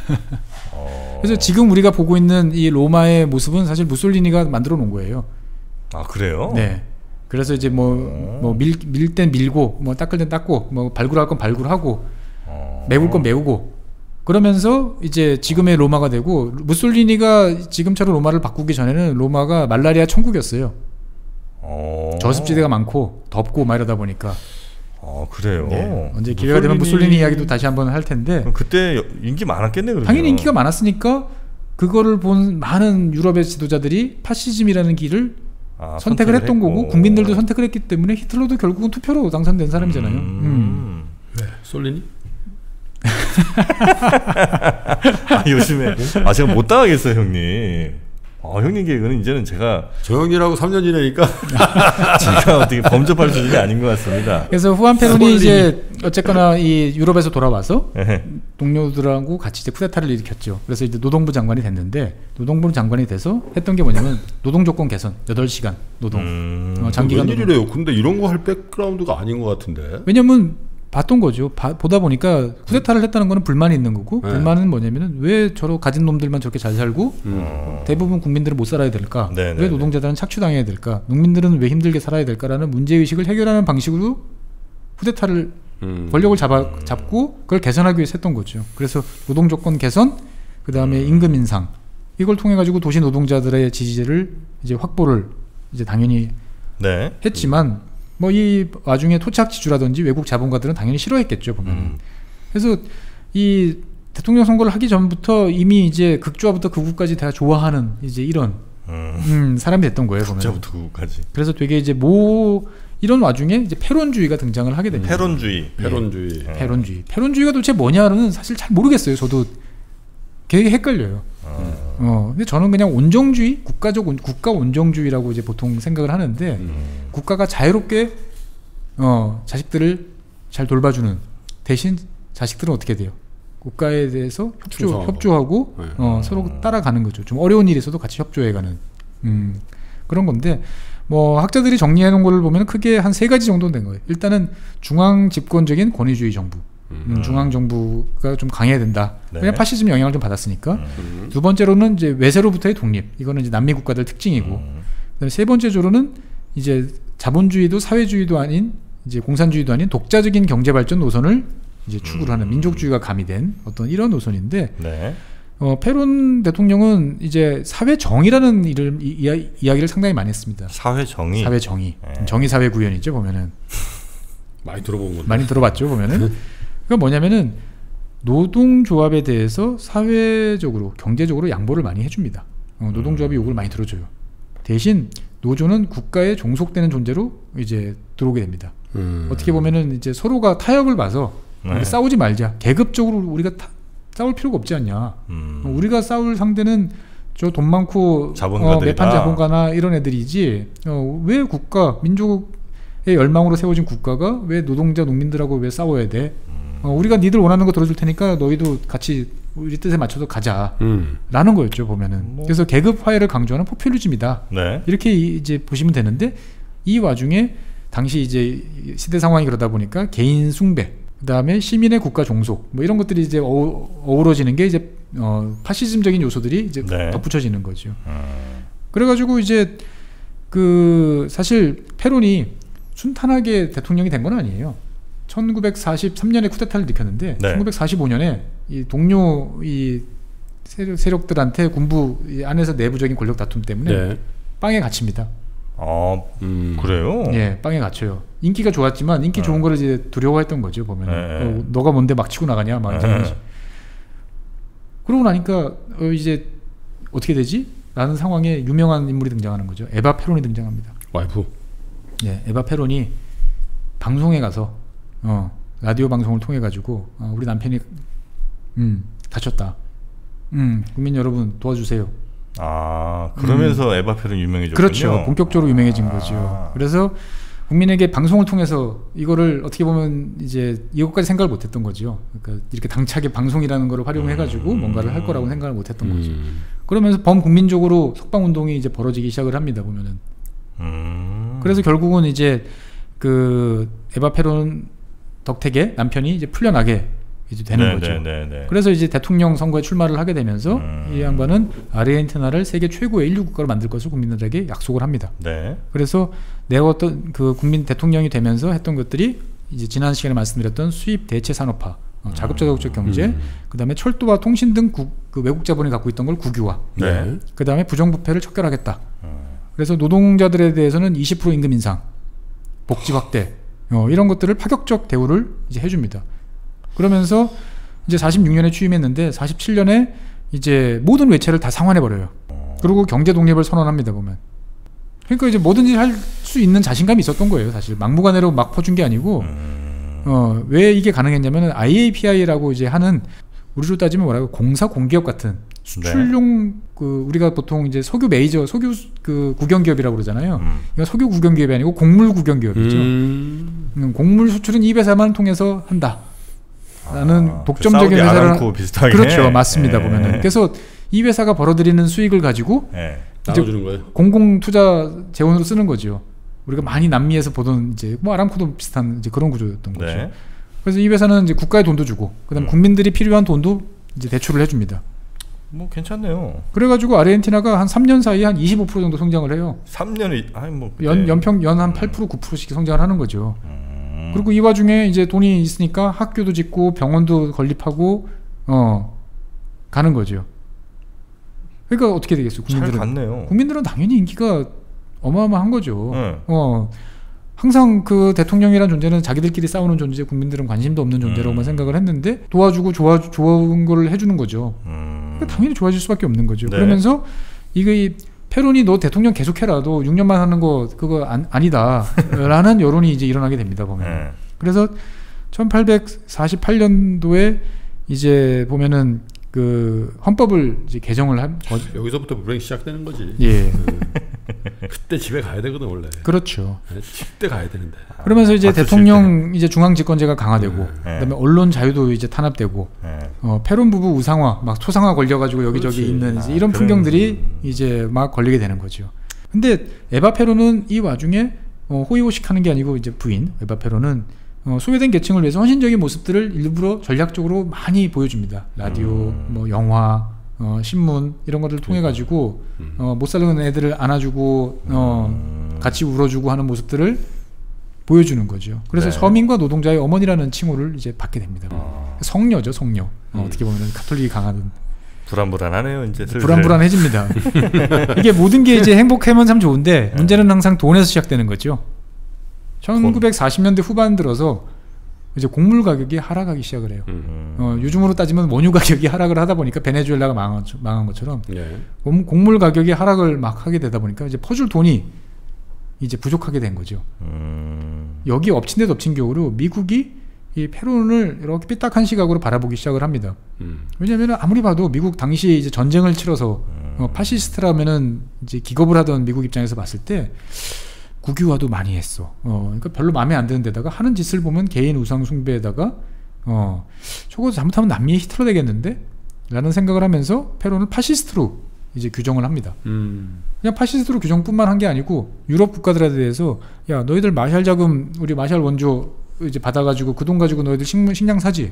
어. 그래서 지금 우리가 보고 있는 이 로마의 모습은 사실 무솔리니가 만들어 놓은 거예요. 아, 그래요? 네. 그래서 이제 뭐 뭐 밀 밀 땐 밀고 뭐 닦을 땐 닦고 뭐 발굴할 건 발굴하고 어. 메울 건 메우고 그러면서 이제 지금의 로마가 되고 무솔리니가 지금처럼 로마를 바꾸기 전에는 로마가 말라리아 천국이었어요. 어. 저습지대가 많고 덥고 막 이러다 보니까 아, 그래요? 네. 언제 기회가 되면 무솔리니 이야기도 다시 한번 할 텐데 그럼 그때 인기 많았겠네, 그러면. 당연히 인기가 많았으니까 그거를 본 많은 유럽의 지도자들이 파시즘이라는 길을 아, 선택을 했던 했고. 거고 국민들도 선택을 했기 때문에 히틀러도 결국은 투표로 당선된 사람이잖아요. 음. 음. 왜? 쏠리니? 아, 요즘에 아 제가 못 당하겠어요, 형님. 아, 형님 개그는 이제는 제가 저 형이라고 삼 년 지내니까 제가 어떻게 범접할 수준이 아닌 것 같습니다. 그래서 후안 페론이 이제 어쨌거나 이 유럽에서 돌아와서 동료들하고 같이 이제 쿠데타를 일으켰죠. 그래서 이제 노동부 장관이 됐는데 노동부 장관이 돼서 했던 게 뭐냐면 노동 조건 개선, 여덟 시간 노동, 음... 어, 장기간 노동. 웬일이래요? 근데 이런 거 할 백그라운드가 아닌 것 같은데. 왜냐면 봤던 거죠. 바, 보다 보니까 쿠데타를 했다는 거는 불만이 있는 거고 네. 불만은 뭐냐면은 왜 저러 가진 놈들만 저렇게 잘 살고 음. 대부분 국민들은 못 살아야 될까? 네네네. 왜 노동자들은 착취당해야 될까? 농민들은 왜 힘들게 살아야 될까라는 문제의식을 해결하는 방식으로 쿠데타를 음. 권력을 잡아, 잡고 그걸 개선하기 위해서 했던 거죠. 그래서 노동 조건 개선, 그 다음에 음. 임금 인상 이걸 통해 가지고 도시 노동자들의 지지를 이제 확보를 이제 당연히 네. 했지만 뭐 이 와중에 토착지주라든지 외국 자본가들은 당연히 싫어했겠죠 보면은. 음. 그래서 이 대통령 선거를 하기 전부터 이미 이제 극좌부터 극우까지 다 좋아하는 이제 이런 음. 음, 사람이 됐던 거예요 보면. 극좌부터 극우까지. 그래서 되게 이제 뭐 이런 와중에 이제 패론주의가 등장을 하게 됩니다. 패론주의. 패론주의. 예. 패론주의. 패론주의가 도대체 뭐냐는 사실 잘 모르겠어요. 저도 되게 헷갈려요. 음. 어, 근데 저는 그냥 온정주의, 국가적 온, 국가 온정주의라고 이제 보통 생각을 하는데 음. 국가가 자유롭게 어, 자식들을 잘 돌봐주는 대신 자식들은 어떻게 돼요? 국가에 대해서 협조, 협조하고 네. 어, 서로 따라가는 거죠. 좀 어려운 일이 있어도 같이 협조해가는 음, 그런 건데 뭐 학자들이 정리해 놓은 거를 보면 크게 한 세 가지 정도는 된 거예요. 일단은 중앙 집권적인 권위주의 정부. 음, 중앙 정부가 좀 강해야 된다. 네. 왜냐면 파시즘 영향을 좀 받았으니까. 음. 두 번째로는 이제 외세로부터의 독립. 이거는 이제 남미 국가들 특징이고. 음. 그다음에 세 번째로는 이제 자본주의도 사회주의도 아닌 이제 공산주의도 아닌 독자적인 경제 발전 노선을 이제 추구를 하는 음. 민족주의가 가미된 어떤 이런 노선인데. 네. 어, 페론 대통령은 이제 사회 정의라는 이름 이, 이야, 이야기를 상당히 많이 했습니다. 사회 정의. 사회 정의. 네. 정의 사회 구현이죠 보면은. 많이 들어본 건데. 많이 들어봤죠 보면은. 그러니까 뭐냐면은 노동조합에 대해서 사회적으로 경제적으로 양보를 많이 해줍니다. 어, 노동조합이 요구를 많이 들어줘요. 대신 노조는 국가에 종속되는 존재로 이제 들어오게 됩니다. 음. 어떻게 보면은 이제 서로가 타협을 봐서 네. 우리 싸우지 말자. 계급적으로 우리가 타, 싸울 필요가 없지 않냐. 음. 어, 우리가 싸울 상대는 저 돈 많고 어, 매판 자본가나 이런 애들이지. 어, 왜 국가 민족의 열망으로 세워진 국가가 왜 노동자 농민들하고 왜 싸워야 돼? 어, 우리가 니들 원하는 거 들어줄 테니까 너희도 같이 우리 뜻에 맞춰서 가자 음. 라는 거였죠 보면은. 뭐. 그래서 계급 화해를 강조하는 포퓰리즘이다. 네. 이렇게 이제 보시면 되는데 이 와중에 당시 이제 시대 상황이 그러다 보니까 개인 숭배, 그 다음에 시민의 국가 종속 뭐 이런 것들이 이제 어우, 어우러지는 게 이제 어, 파시즘적인 요소들이 이제 네. 덧붙여지는 거죠. 음. 그래가지고 이제 그 사실 페론이 순탄하게 대통령이 된 건 아니에요. 천구백사십삼 년에 쿠데타를 일으켰는데 네. 천구백사십오 년에 이 동료 이 세력, 세력들한테 군부 안에서 내부적인 권력 다툼 때문에 네. 빵에 갇힙니다. 아, 음. 그래요? 예, 빵에 갇혀요. 인기가 좋았지만 인기 네. 좋은 거를 이제 두려워했던 거죠 보면. 네. 어, 너가 뭔데 막 치고 나가냐, 막 이제. 네. 그러고 나니까 어, 이제 어떻게 되지? 라는 상황에 유명한 인물이 등장하는 거죠. 에바 페론이 등장합니다. 와이프. 예, 에바 페론이 방송에 가서. 어, 라디오 방송을 통해 가지고 어, 우리 남편이 음, 다쳤다. 음, 국민 여러분 도와주세요. 아, 그러면서 음. 에바 페론이 유명해졌군요. 그렇죠. 본격적으로 유명해진 아. 거죠. 그래서 국민에게 방송을 통해서 이거를 어떻게 보면 이제 이것까지 생각을 못했던 거죠. 그러니까 이렇게 당차게 방송이라는 걸 활용해 가지고 음. 뭔가를 할 거라고 생각을 못했던 음. 거죠. 그러면서 범국민적으로 석방 운동이 이제 벌어지기 시작을 합니다. 보면은. 음. 그래서 결국은 이제 그 에바 페론 덕택에 남편이 이제 풀려나게 이제 되는 네, 거죠. 네, 네, 네. 그래서 이제 대통령 선거에 출마를 하게 되면서 음. 이 양반은 아르헨티나를 세계 최고의 인류 국가로 만들 것을 국민들에게 약속을 합니다. 네. 그래서 내가 어떤 그 국민 대통령이 되면서 했던 것들이 이제 지난 시간에 말씀드렸던 수입 대체 산업화, 어, 자급자족적 경제, 음. 그다음에 철도와 통신 등 구, 그 외국 자본이 갖고 있던 걸 국유화, 네. 그다음에 부정부패를 척결하겠다. 음. 그래서 노동자들에 대해서는 이십 퍼센트 임금 인상, 복지 확대. 어, 이런 것들을 파격적 대우를 이제 해줍니다. 그러면서 이제 사십육 년에 취임했는데 사십칠 년에 이제 모든 외채를 다 상환해버려요. 그리고 경제 독립을 선언합니다 보면. 그러니까 이제 뭐든지 할 수 있는 자신감이 있었던 거예요 사실. 막무가내로 막 퍼준 게 아니고 어, 왜 이게 가능했냐면은 아이에이피아이라고 이제 하는 우리로 따지면 뭐라고 공사 공기업 같은 수출용 네. 그 우리가 보통 이제 석유 메이저 석유 그 국영기업이라고 그러잖아요. 음. 이건 석유 국영기업이 아니고 곡물 국영기업이죠. 음. 음, 곡물 수출은 이 회사만 통해서 한다. 라는 아, 독점적인 그 회사를 비슷하게. 그렇죠, 맞습니다. 예. 보면은 그래서 이 회사가 벌어들이는 수익을 가지고 예. 나눠주는 거예요. 공공 투자 재원으로 쓰는 거죠. 우리가 많이 남미에서 보던 이제 뭐 아람코도 비슷한 이제 그런 구조였던 거죠. 네. 그래서 이 회사는 이제 국가의 돈도 주고, 그다음 음. 국민들이 필요한 돈도 이제 대출을 해줍니다. 뭐 괜찮네요. 그래가지고 아르헨티나가 한 삼 년 사이에 한 이십오 퍼센트 정도 성장을 해요. 삼 년이 아니 뭐 연 연평 연 한 팔 퍼센트 구 퍼센트씩 성장을 하는 거죠. 음. 그리고 이 와중에 이제 돈이 있으니까 학교도 짓고 병원도 건립하고 어 가는 거죠. 그러니까 어떻게 되겠어요? 국민들은 잘 갔네요. 국민들은 당연히 인기가 어마어마한 거죠. 네. 어 항상 그 대통령이란 존재는 자기들끼리 싸우는 존재, 국민들은 관심도 없는 존재라고만 음. 생각을 했는데 도와주고 좋아 좋은 걸 해주는 거죠. 음. 그러니까 당연히 좋아질 수밖에 없는 거죠. 네. 그러면서 이게 페론이 너 대통령 계속해라, 너 육 년만 하는 거 그거 안, 아니다라는 여론이 이제 일어나게 됩니다. 보면. 네. 그래서 천팔백사십팔 년도에 이제 보면은 그 헌법을 이제 개정을 한 어, 여기서부터 불행이 시작되는 거지. 예. 그, 그때 집에 가야 되거든 원래. 그렇죠. 집때 가야 되는데. 그러면서 이제 대통령 이제 중앙 집권제가 강화되고, 네. 그다음에 언론 자유도 이제 탄압되고, 네. 어, 페론 부부 우상화, 막 토상화 걸려가지고 여기저기 그렇지. 있는 이제 이런 아, 풍경들이 그런... 이제 막 걸리게 되는 거죠. 근데 에바 페론은 이 와중에 어, 호의호식하는 게 아니고 이제 부인 에바 페론은 어, 소외된 계층을 위해서 헌신적인 모습들을 일부러 전략적으로 많이 보여줍니다. 라디오, 음. 뭐 영화, 어, 신문 이런 것들을 통해 가지고 음. 어, 못 살는 애들을 안아주고 어, 음. 같이 울어주고 하는 모습들을 보여주는 거죠. 그래서 네. 서민과 노동자의 어머니라는 칭호를 이제 받게 됩니다. 어. 성녀죠, 성녀. 음. 어, 어떻게 보면 가톨릭이 강한. 불안불안하네요, 이제. 슬슬. 불안불안해집니다. 이게 모든 게 이제 행복하면 참 좋은데 네. 문제는 항상 돈에서 시작되는 거죠. 천구백사십 년대 후반 들어서 이제 곡물 가격이 하락하기 시작을 해요. 음. 어, 요즘으로 따지면 원유 가격이 하락을 하다 보니까 베네수엘라가 망한, 망한 것처럼 네. 곡물 가격이 하락을 막 하게 되다 보니까 이제 퍼줄 돈이 이제 부족하게 된 거죠. 음. 여기 엎친 데 덮친 격으로 미국이 이 페론을 이렇게 삐딱한 시각으로 바라보기 시작을 합니다. 음. 왜냐하면 아무리 봐도 미국 당시 이제 전쟁을 치러서 음. 어, 파시스트라면은 이제 기겁을 하던 미국 입장에서 봤을 때. 국유화도 많이 했어. 어, 그러니까 별로 마음에 안 드는 데다가 하는 짓을 보면 개인 우상 숭배에다가 어, 저거 잘못하면 남미의 히틀러 되겠는데? 라는 생각을 하면서 페론을 파시스트로 이제 규정을 합니다. 음. 그냥 파시스트로 규정뿐만 한 게 아니고 유럽 국가들에 대해서 야 너희들 마샬 자금 우리 마샬 원조 이제 받아가지고 그 돈 가지고 너희들 식물 식량 사지?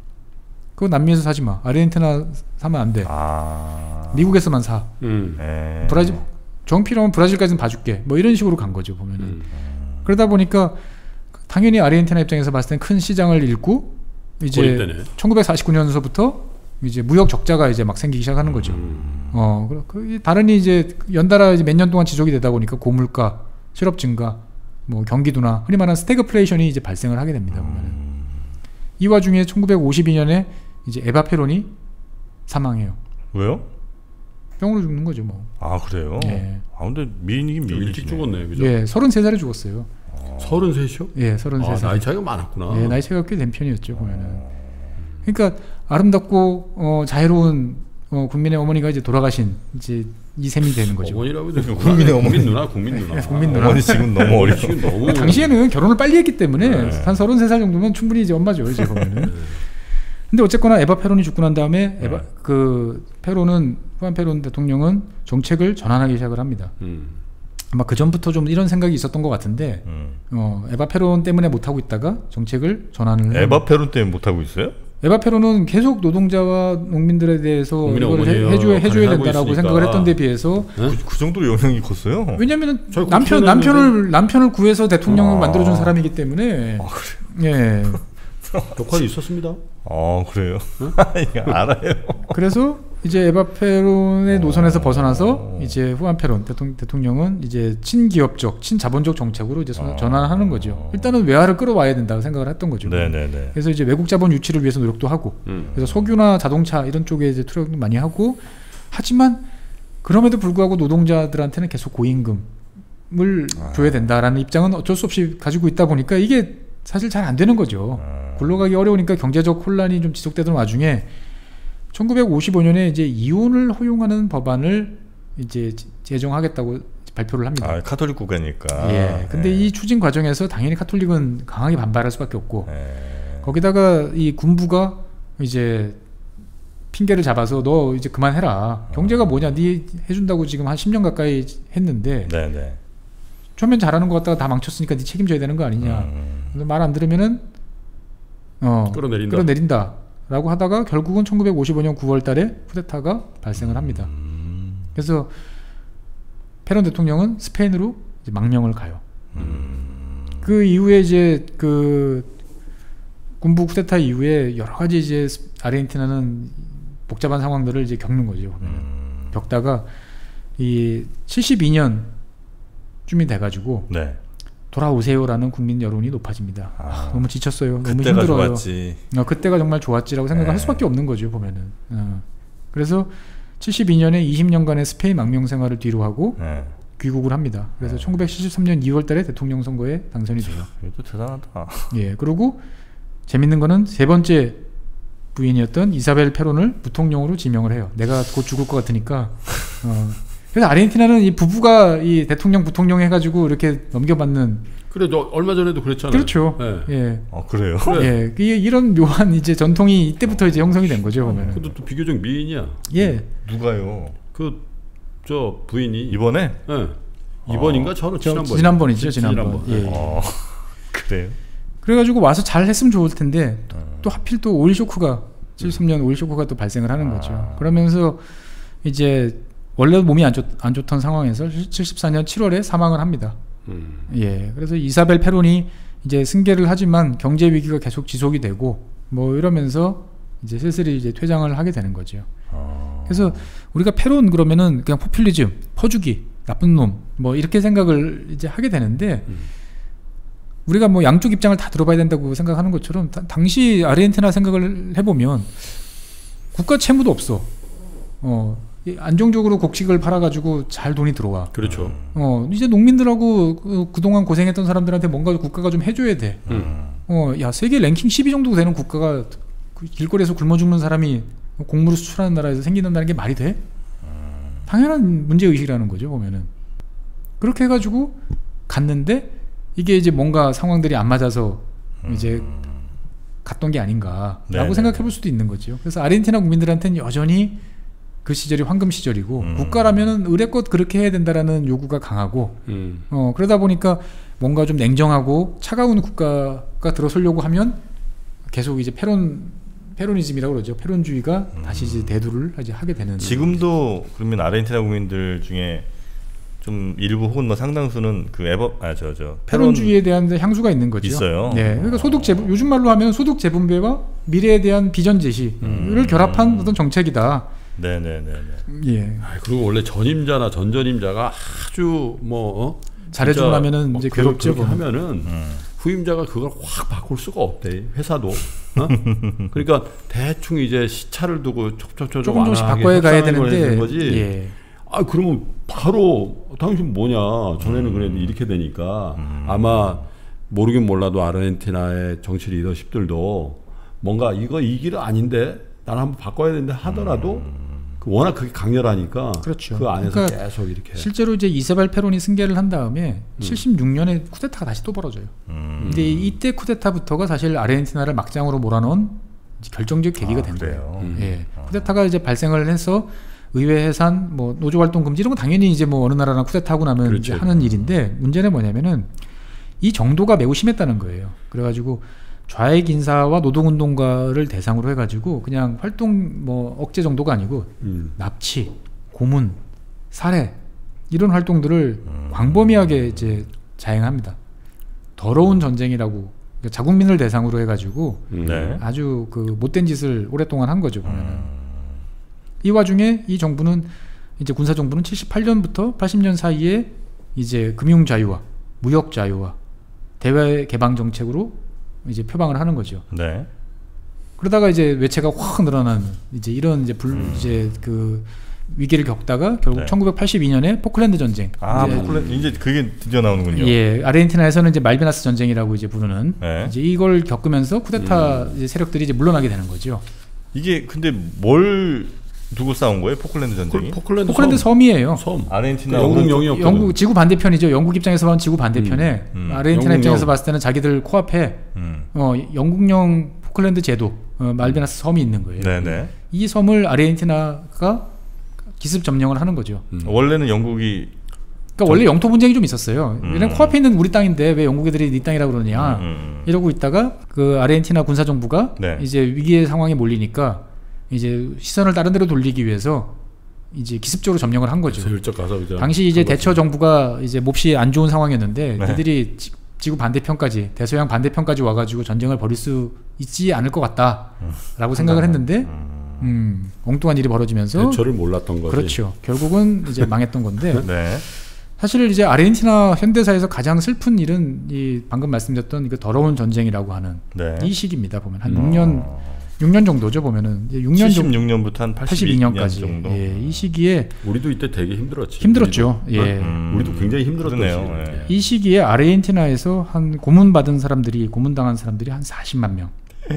그거 남미에서 사지 마. 아르헨티나 사면 안 돼. 아. 미국에서만 사. 음. 브라질 정 필요하면 브라질까지는 봐줄게. 뭐 이런 식으로 간 거죠 보면은. 음. 그러다 보니까 당연히 아르헨티나 입장에서 봤을 땐 큰 시장을 잃고 이제 천구백사십구 년서부터 이제 무역 적자가 이제 막 생기기 시작하는 거죠. 음. 어, 그 다른 이제 연달아 이제 몇 년 동안 지속이 되다 보니까 고물가, 실업 증가, 뭐 경기도나 흔히 말하는 스태그플레이션이 이제 발생을 하게 됩니다. 보면은. 음. 이 와중에 천구백오십이 년에 이제 에바 페론이 사망해요. 왜요? 병으로 죽는 거죠, 뭐. 아, 그래요? 예. 아, 근데 미인이긴 미인이네. 일찍 죽었네, 그죠? 예, 서른세 살에 죽었어요. 아. 서른셋이요? 예, 서른세 살. 아, 나이 차이가 많았구나. 예, 나이 차이가 꽤 된 편이었죠, 보면은. 그러니까 아름답고 어, 자유로운 어, 국민의 어머니가 이제 돌아가신 이제 이 셈이 되는 거죠. 어머니라고 해도 국민의 어머니 누나, 국민 누나. 국민 누나. 어머니 지금 너무 어리고. 지금 너무. 당시에는 결혼을 빨리 했기 때문에 네. 한 서른세 살 정도면 충분히 이제 엄마죠, 이제 보면은. 근데 어쨌거나 에바 페론이 죽고 난 다음에 에바 네. 그 페론은 후안 페론 대통령은 정책을 전환하기 시작을 합니다. 음. 아마 그 전부터 좀 이런 생각이 있었던 것 같은데 음. 어, 에바 페론 때문에 못 하고 있다가 정책을 전환을. 에바 페론 때문에 못 하고 있어요? 에바 페론은 계속 노동자와 농민들에 대해서 이걸 해줘야 해줘야 된다라고 있으니까. 생각을 했던 데 비해서 네? 그, 그 정도로 영향이 컸어요. 왜냐하면 남편 남편을 남편을 구해서 대통령을 아. 만들어준 사람이기 때문에. 아, 그래. 예. 역할이 있었습니다. 어, 그래요? 응? 알아요. 그래서 이제 에바 페론의 노선에서 벗어나서 이제 후안 페론 대통령, 대통령은 이제 친기업적, 친자본적 정책으로 이제 어. 전환하는 거죠. 일단은 외화를 끌어와야 된다고 생각을 했던 거죠. 네네네. 그래서 이제 외국 자본 유치를 위해서 노력도 하고, 음. 그래서 석유나 자동차 이런 쪽에 이제 투력도 많이 하고, 하지만 그럼에도 불구하고 노동자들한테는 계속 고임금을 아. 줘야 된다라는 입장은 어쩔 수 없이 가지고 있다 보니까 이게 사실 잘 안 되는 거죠. 음. 굴러가기 어려우니까 경제적 혼란이 좀 지속되던 와중에 천구백오십오 년에 이제 이혼을 허용하는 법안을 이제 제정하겠다고 발표를 합니다. 아, 카톨릭 국가니까. 예. 근데 네. 이 추진 과정에서 당연히 카톨릭은 강하게 반발할 수밖에 없고 네. 거기다가 이 군부가 이제 핑계를 잡아서 너 이제 그만해라. 경제가 뭐냐? 네 해준다고 지금 한 십 년 가까이 했는데 네, 네. 처음엔 잘하는 것 같다가 다 망쳤으니까 네 책임져야 되는 거 아니냐. 음. 말 안 들으면은 어 끌어내린다. 끌어내린다라고 하다가 결국은 천구백오십오 년 구월 달에 쿠데타가 발생을 합니다. 음. 그래서 페론 대통령은 스페인으로 이제 망명을 가요. 음. 그 이후에 이제 그 군부 쿠데타 이후에 여러 가지 이제 아르헨티나는 복잡한 상황들을 이제 겪는 거죠. 음. 겪다가 이 칠십이 년쯤이 돼가지고 네. 돌아오세요라는 국민 여론이 높아집니다. 아. 아, 너무 지쳤어요. 너무 그때가 힘들어요. 좋았지. 어, 그때가 정말 좋았지라고 생각할 네. 수밖에 없는 거죠. 보면은. 어. 그래서 칠십이 년에 이십 년간의 스페인 망명 생활을 뒤로 하고 네. 귀국을 합니다. 그래서 네. 천구백칠십삼 년 이월 달에 대통령 선거에 당선이 돼요. 이것도 대단하다. 예. 그리고 재밌는 거는 세 번째 부인이었던 이사벨 페론을 부통령으로 지명을 해요. 내가 곧 죽을 것 같으니까. 어. 그래서 아르헨티나는 이 부부가 이 대통령 부통령 해가지고 이렇게 넘겨받는. 그래, 너 얼마 전에도 그랬잖아요. 그렇죠. 네. 예. 어, 그래요? 예. 이 이런 묘한 이제 전통이 이때부터 이제 형성이 된 거죠. 보면은. 그것도 또 비교적 미인이야. 예. 누가요? 그 저 부인이 이번에? 예. 이번인가 저는 저 지난번. 지난번이죠. 지난번. 예. 어. 그래요? 그래가지고 와서 잘 했으면 좋을 텐데 또, 또 하필 또 오일 쇼크가 칠십삼 년 오일 쇼크가 또 발생을 하는 거죠. 아. 그러면서 이제 원래 몸이 안, 좋, 안 좋던 상황에서 칠십사 년 칠월에 사망을 합니다. 음. 예, 그래서 이사벨 페론이 이제 승계를 하지만 경제 위기가 계속 지속이 되고 뭐 이러면서 이제 슬슬 이제 퇴장을 하게 되는 거죠. 어. 그래서 우리가 페론 그러면은 그냥 포퓰리즘, 퍼주기, 나쁜 놈 뭐 이렇게 생각을 이제 하게 되는데 음. 우리가 뭐 양쪽 입장을 다 들어봐야 된다고 생각하는 것처럼 다, 당시 아르헨티나 생각을 해보면 국가 채무도 없어. 어, 안정적으로 곡식을 팔아가지고 잘 돈이 들어와. 그렇죠. 어, 이제 농민들하고 그, 그동안 고생했던 사람들한테 뭔가 국가가 좀 해줘야 돼. 음. 어, 야, 세계 랭킹 십위 정도 되는 국가가 그 길거리에서 굶어 죽는 사람이 곡물을 수출하는 나라에서 생긴다는 게 말이 돼? 당연한 문제의식이라는 거죠, 보면은. 그렇게 해가지고 갔는데 이게 이제 뭔가 상황들이 안 맞아서 이제 갔던 게 아닌가라고 네네. 생각해 볼 수도 있는 거죠. 그래서 아르헨티나 국민들한테는 여전히 그 시절이 황금 시절이고 음. 국가라면은 의례껏 그렇게 해야 된다라는 요구가 강하고 음. 어, 그러다 보니까 뭔가 좀 냉정하고 차가운 국가가 들어서려고 하면 계속 이제 페론 페로니즘이라고 그러죠. 페론주의가 음. 다시 이제 대두를 이제 하게 되는. 지금도 그러면 아르헨티나 국민들 중에 좀 일부 혹은 뭐 상당수는 그 에버 아 저 저 페론 페론주의에 대한 향수가 있는 거죠. 있어요. 네, 그러니까 소득 재분 요즘 말로 하면 소득 재분배와 미래에 대한 비전 제시를 음. 결합한 어떤 정책이다. 네네네네. 예, 아, 그리고 원래 전임자나 전전임자가 아주 뭐 어? 잘해주고 진짜 나면은 뭐 이제 그- 괴롭죠. 그렇게 보면. 하면은 음. 후임자가 그걸 확 바꿀 수가 없대. 회사도. 어? 그러니까 대충 이제 시차를 두고 촉촉촉 조금 조금씩 완화하게 바꿔야 가야 협상을 해야 되는 되는데. 거지. 예. 아 그러면 바로 당신 뭐냐 전에는 음. 그래도 이렇게 되니까 음. 아마 모르긴 몰라도 아르헨티나의 정치 리더십들도 뭔가 이거 이 길은 아닌데 나는 한번 바꿔야 되는데 하더라도 그 워낙 그게 강렬하니까 그렇죠. 그 안에서 그러니까 계속 이렇게 실제로 이제 이사벨 페론이 승계를 한 다음에 칠십육 년에 쿠데타가 다시 또 벌어져요. 음. 근데 이때 쿠데타부터가 사실 아르헨티나를 막장으로 몰아넣은 이제 결정적 계기가 아, 된 그래요? 거예요. 음. 예. 쿠데타가 이제 발생을 해서 의회 해산, 뭐 노조 활동 금지 이런 건 당연히 이제 뭐 어느 나라나 쿠데타하고 나면 그렇죠. 이제 하는 일인데 문제는 뭐냐면은 이 정도가 매우 심했다는 거예요. 그래가지고 좌익 인사와 노동운동가를 대상으로 해가지고 그냥 활동 뭐 억제 정도가 아니고 음. 납치, 고문, 살해 이런 활동들을 음. 광범위하게 이제 자행합니다. 더러운 전쟁이라고 그러니까 자국민을 대상으로 해가지고 음. 네. 아주 그 못된 짓을 오랫동안 한 거죠 보면은. 음. 이 와중에 이 정부는 이제 군사 정부는 칠십팔 년부터 팔십 년 사이에 이제 금융 자유화, 무역 자유화, 대외 개방 정책으로 이제 표방을 하는 거죠. 네. 그러다가 이제 외채가 확 늘어나는 이제 이런 이제 불 음. 이제 그 위기를 겪다가 결국 네. 천구백팔십이 년에 포클랜드 전쟁. 아, 이제, 포클랜드 이제 그게 드디어 나오는군요. 예, 아르헨티나에서는 이제 말비나스 전쟁이라고 이제 부르는 네. 이제 이걸 겪으면서 쿠데타 음. 이제 세력들이 이제 물러나게 되는 거죠. 이게 근데 뭘 두고 싸운 거예요? 포클랜드 전쟁이? 포클랜드, 포클랜드 섬. 섬이에요. 섬. 아르헨티나 영국 오른쪽- 영이었거든. 영국 지구 반대편이죠. 영국 입장에서 보면 지구 반대편에 음, 음. 아르헨티나 영국령. 입장에서 봤을 때는 자기들 코앞에 음. 어, 영국령 포클랜드 제도 어, 말비나스 섬이 있는 거예요. 네네. 이 섬을 아르헨티나가 기습 점령을 하는 거죠. 음. 원래는 영국이 그러니까 원래 영토 분쟁이 좀 있었어요. 음. 얘는 코앞에 있는 우리 땅인데 왜 영국 애들이 네 땅이라고 그러냐. 음. 이러고 있다가 그 아르헨티나 군사 정부가 네. 이제 위기의 상황에 몰리니까 이제 시선을 다른 데로 돌리기 위해서 이제 기습적으로 점령을 한 거죠. 슬쩍 가서 이제 당시 이제 한 거지. 대처 정부가 이제 몹시 안 좋은 상황이었는데 네. 그들이 지- 지구 반대편까지 대서양 반대편까지 와가지고 전쟁을 벌일 수 있지 않을 것 같다라고 생각을 했는데 음, 엉뚱한 일이 벌어지면서 대처를 몰랐던 거지. 그렇죠. 결국은 이제 망했던 건데 네. 사실 이제 아르헨티나 현대사에서 가장 슬픈 일은 이 방금 말씀드렸던 그 더러운 전쟁이라고 하는 네. 이 시기입니다. 보면 한 육 년 육 년 정도죠. 보면은 이제 육 년 정도 칠십육 년부터 한 팔십이 팔십이 년 년까지 정도. 예, 이 시기에 우리도 이때 되게 힘들었지. 힘들었죠. 우리도. 예. 음. 우리도 굉장히 힘들었던 그러네요. 시기예요. 예. 이 시기에 아르헨티나에서 한 고문 받은 사람들이 고문 당한 사람들이 한 사십만 명.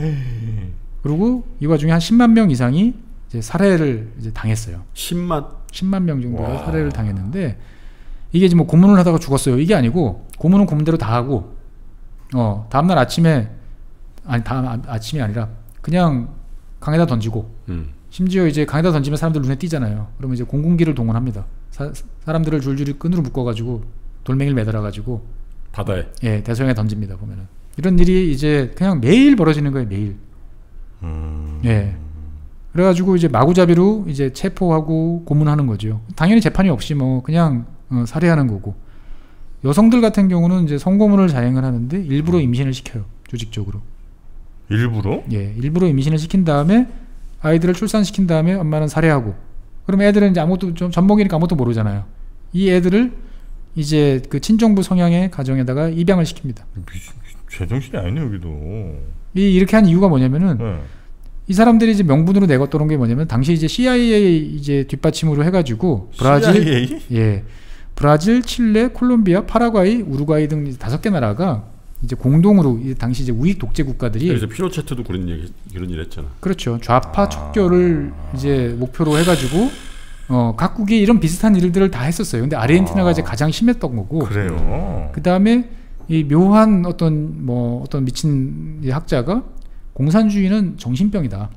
그리고 이 와중에 한 십만 명 이상이 이제 살해를 이제 당했어요. 십만 십만 명 정도가 와. 살해를 당했는데 이게 이제 뭐 고문을 하다가 죽었어요. 이게 아니고 고문은 고문대로 다 하고 어 다음 날 아침에 아니 다음 아, 아침이 아니라 그냥 강에다 던지고 음. 심지어 이제 강에다 던지면 사람들 눈에 띄잖아요. 그러면 이제 공군기를 동원합니다. 사, 사람들을 줄줄이 끈으로 묶어가지고 돌멩이를 매달아가지고 바다에. 예 대서양에 던집니다. 보면은 이런 일이 이제 그냥 매일 벌어지는 거예요. 매일. 음. 예. 그래가지고 이제 마구잡이로 이제 체포하고 고문하는 거죠. 당연히 재판이 없이 뭐 그냥 어, 살해하는 거고. 여성들 같은 경우는 이제 성고문을 자행을 하는데 일부러 임신을 시켜요. 조직적으로. 일부러? 예, 일부러 임신을 시킨 다음에 아이들을 출산시킨 다음에 엄마는 살해하고. 그럼 애들은 이제 아무것도 좀 전복이니까 아무것도 모르잖아요. 이 애들을 이제 그 친정부 성향의 가정에다가 입양을 시킵니다. 제정신이 아니네 여기도. 이 이렇게 한 이유가 뭐냐면은 네. 이 사람들이 이제 명분으로 내걸던 게 뭐냐면 당시 이제 씨아이에이 이제 뒷받침으로 해가지고 브라질, 씨아이에이? 예, 브라질, 칠레, 콜롬비아, 파라과이, 우루과이 등 다섯 개 나라가 이제 공동으로 이 당시 이제 우익 독재 국가들이 그래서 피노체트도 그런 얘기 그런 일 했잖아. 그렇죠 좌파 아. 척결을 이제 목표로 해가지고 어 각국이 이런 비슷한 일들을 다 했었어요. 근데 아르헨티나가 아. 이제 가장 심했던 거고. 그래요. 그 다음에 이 묘한 어떤 뭐 어떤 미친 이 학자가 공산주의는 정신병이다.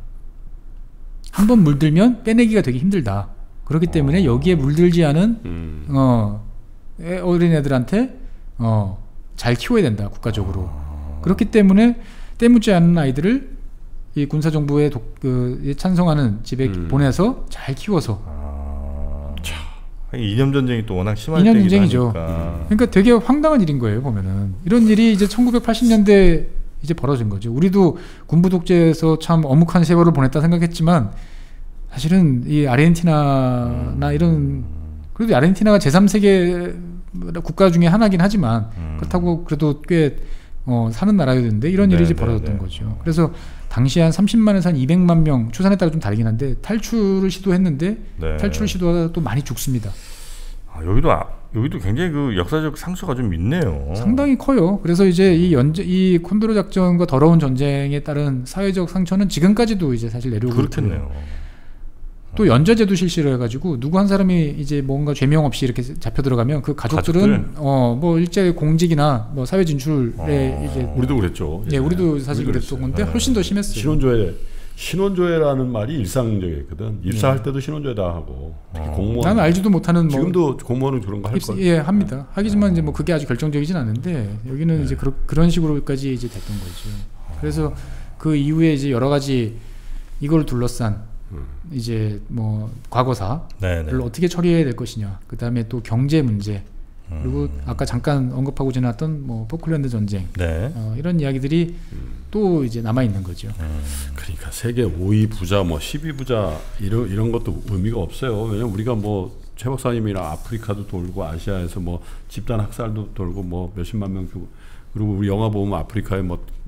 한번 물들면 빼내기가 되게 힘들다. 그렇기 때문에 여기에 물들지 않은 음. 어 애- 어린애들한테 어 잘 키워야 된다 국가적으로. 그렇기 때문에 때묻지 않은 아이들을 이 군사 정부에 독, 그, 찬성하는 집에 음. 보내서 잘 키워서. 아. 이념 전쟁이 또 워낙 심할 이념 때기도 전쟁이죠. 하니까. 그러니까 되게 황당한 일인 거예요 보면은. 이런 일이 이제 천구백팔십 년대 이제 벌어진 거죠. 우리도 군부 독재에서 참 어묵한 세월을 보냈다 생각했지만 사실은 이 아르헨티나나 이런 그래도 아르헨티나가 제삼 세계 국가 중에 하나긴 하지만 음. 그렇다고 그래도 꽤 어, 사는 나라였는데 이런 네, 일이 이제 네, 벌어졌던 네. 거죠. 그래서 당시 한 삼십만에서 한 이백만 명 추산에 따라 좀 다르긴 한데 탈출을 시도했는데 네. 탈출 시도하다 또 많이 죽습니다. 아, 여기도 아, 여기도 굉장히 그 역사적 상처가 좀 있네요. 상당히 커요. 그래서 이제 이 연재 이 콘도르 작전과 더러운 전쟁에 따른 사회적 상처는 지금까지도 이제 사실 내려오고 그렇겠네요. 있고요. 또 연좌제도 실시를 해가지고 누구 한 사람이 이제 뭔가 죄명 없이 이렇게 잡혀 들어가면 그 가족들은 가족들? 어 뭐 일제 공직이나 뭐 사회 진출에 어. 이제 우리도 그랬죠. 예 우리도 사실 우리도 그랬던 그랬어요. 건데 네. 훨씬 더 심했어요. 신혼조회 신혼조회라는 말이 일상적이었거든. 입사할 때도 신혼조회다 하고 특히 어. 공무원. 나는 알지도 못하는 뭐 지금도 공무원은 그런 거 할 입사- 걸. 예 합니다. 하기지만 이제 뭐 그게 아주 결정적이진 않는데 여기는 네. 이제 그러, 그런 식으로까지 이제 됐던 거죠. 그래서 그 이후에 이제 여러 가지 이걸 둘러싼 음. 이제 뭐 과거사를 네네. 어떻게 처리해야 될 것이냐. 그 다음에 또 경제 문제 그리고 음. 아까 잠깐 언급하고 지났던 뭐 포클랜드 전쟁 네. 어, 이런 이야기들이 또 이제 남아 있는 거죠. 음. 그러니까 세계 오 위 부자 뭐 십 위 부자 이런 이런 것도 의미가 없어요. 왜냐면 우리가 뭐 최 박사님이랑 아프리카도 돌고 아시아에서 뭐 집단 학살도 돌고 뭐 몇십만 명 죽고 그리고 우리 영화 보면 아프리카에 뭐 뭐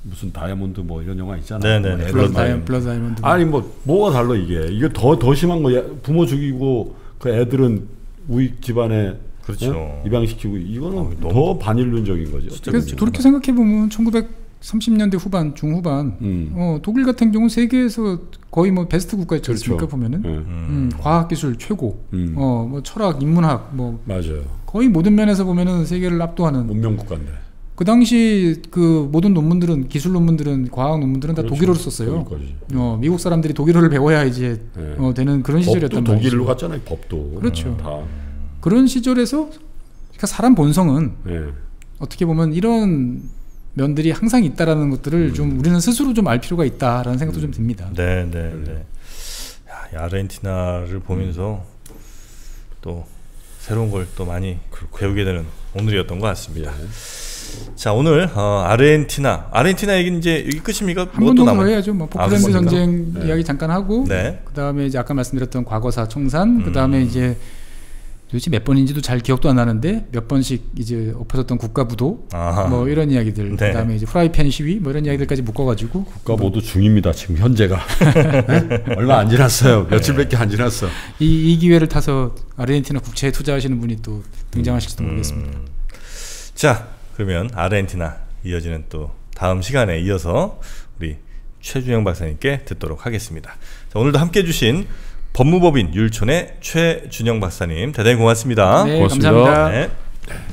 무슨 다이아몬드 뭐 이런 영화 있잖아요. 네네. 뭐 블러드 다이아몬드. 블러드 다이아몬드. 아니 뭐 뭐가 달라 이게. 이게 더 더 심한 거야. 부모 죽이고 그 애들은 우익 집안에 그렇죠. 어? 입양시키고 이거는 아, 더 너무... 반인륜적인 거죠. 그래서 돌이켜 생각해 보면 천구백삼십 년대 후반 중후반 음. 어, 독일 같은 경우 세계에서 거의 뭐 베스트 국가였지 않습니까? 그렇죠. 보면은 네. 음. 음, 과학기술 최고, 음. 어, 뭐 철학, 인문학, 뭐 맞아요. 거의 모든 면에서 보면은 세계를 압도하는. 문명 국가인데. 그 당시 그 모든 논문들은 기술 논문들은 과학 논문들은 다 그렇죠. 독일어로 썼어요. 거기까지. 어, 미국 사람들이 독일어를 배워야 이제 네. 어, 되는 그런 시절이었단 법도 말이죠. 독일로 갔잖아요. 법도. 그렇죠. 음, 다. 그런 시절에서 그러니까 사람 본성은 네. 어떻게 보면 이런 면들이 항상 있다라는 것들을 음. 좀 우리는 스스로 좀 알 필요가 있다라는 생각도 좀 듭니다. 네, 네, 네. 야, 이 아르헨티나를 보면서 또 새로운 걸 또 많이 그렇구나. 배우게 되는 오늘이었던 것 같습니다. 네. 자, 오늘 어, 아르헨티나, 아르헨티나 얘기는 이제 여기 끝입니까? 한 번 정도 더 해야죠. 뭐 포클랜드 아, 전쟁 네. 이야기 잠깐 하고, 네. 그 다음에 이제 아까 말씀드렸던 과거사 청산, 음. 그 다음에 이제 도대체 몇 번인지도 잘 기억도 안 나는데 몇 번씩 이제 엎어졌던 국가부도 아하. 뭐 이런 이야기들, 네. 그다음에 이제 프라이팬 시위 뭐 이런 이야기들까지 묶어가지고 국가 모두 중입니다. 지금 현재가 네? 얼마 안 지났어요. 며칠밖에 안 지났어. 이, 이 기회를 타서 아르헨티나 국채에 투자하시는 분이 또 등장하실지도 음. 모르겠습니다. 자, 그러면 아르헨티나 이어지는 또 다음 시간에 이어서 우리 최준영 박사님께 듣도록 하겠습니다. 자, 오늘도 함께해 주신 법무법인 율촌의 최준영 박사님 대단히 고맙습니다. 네, 고맙습니다. 감사합니다. 네.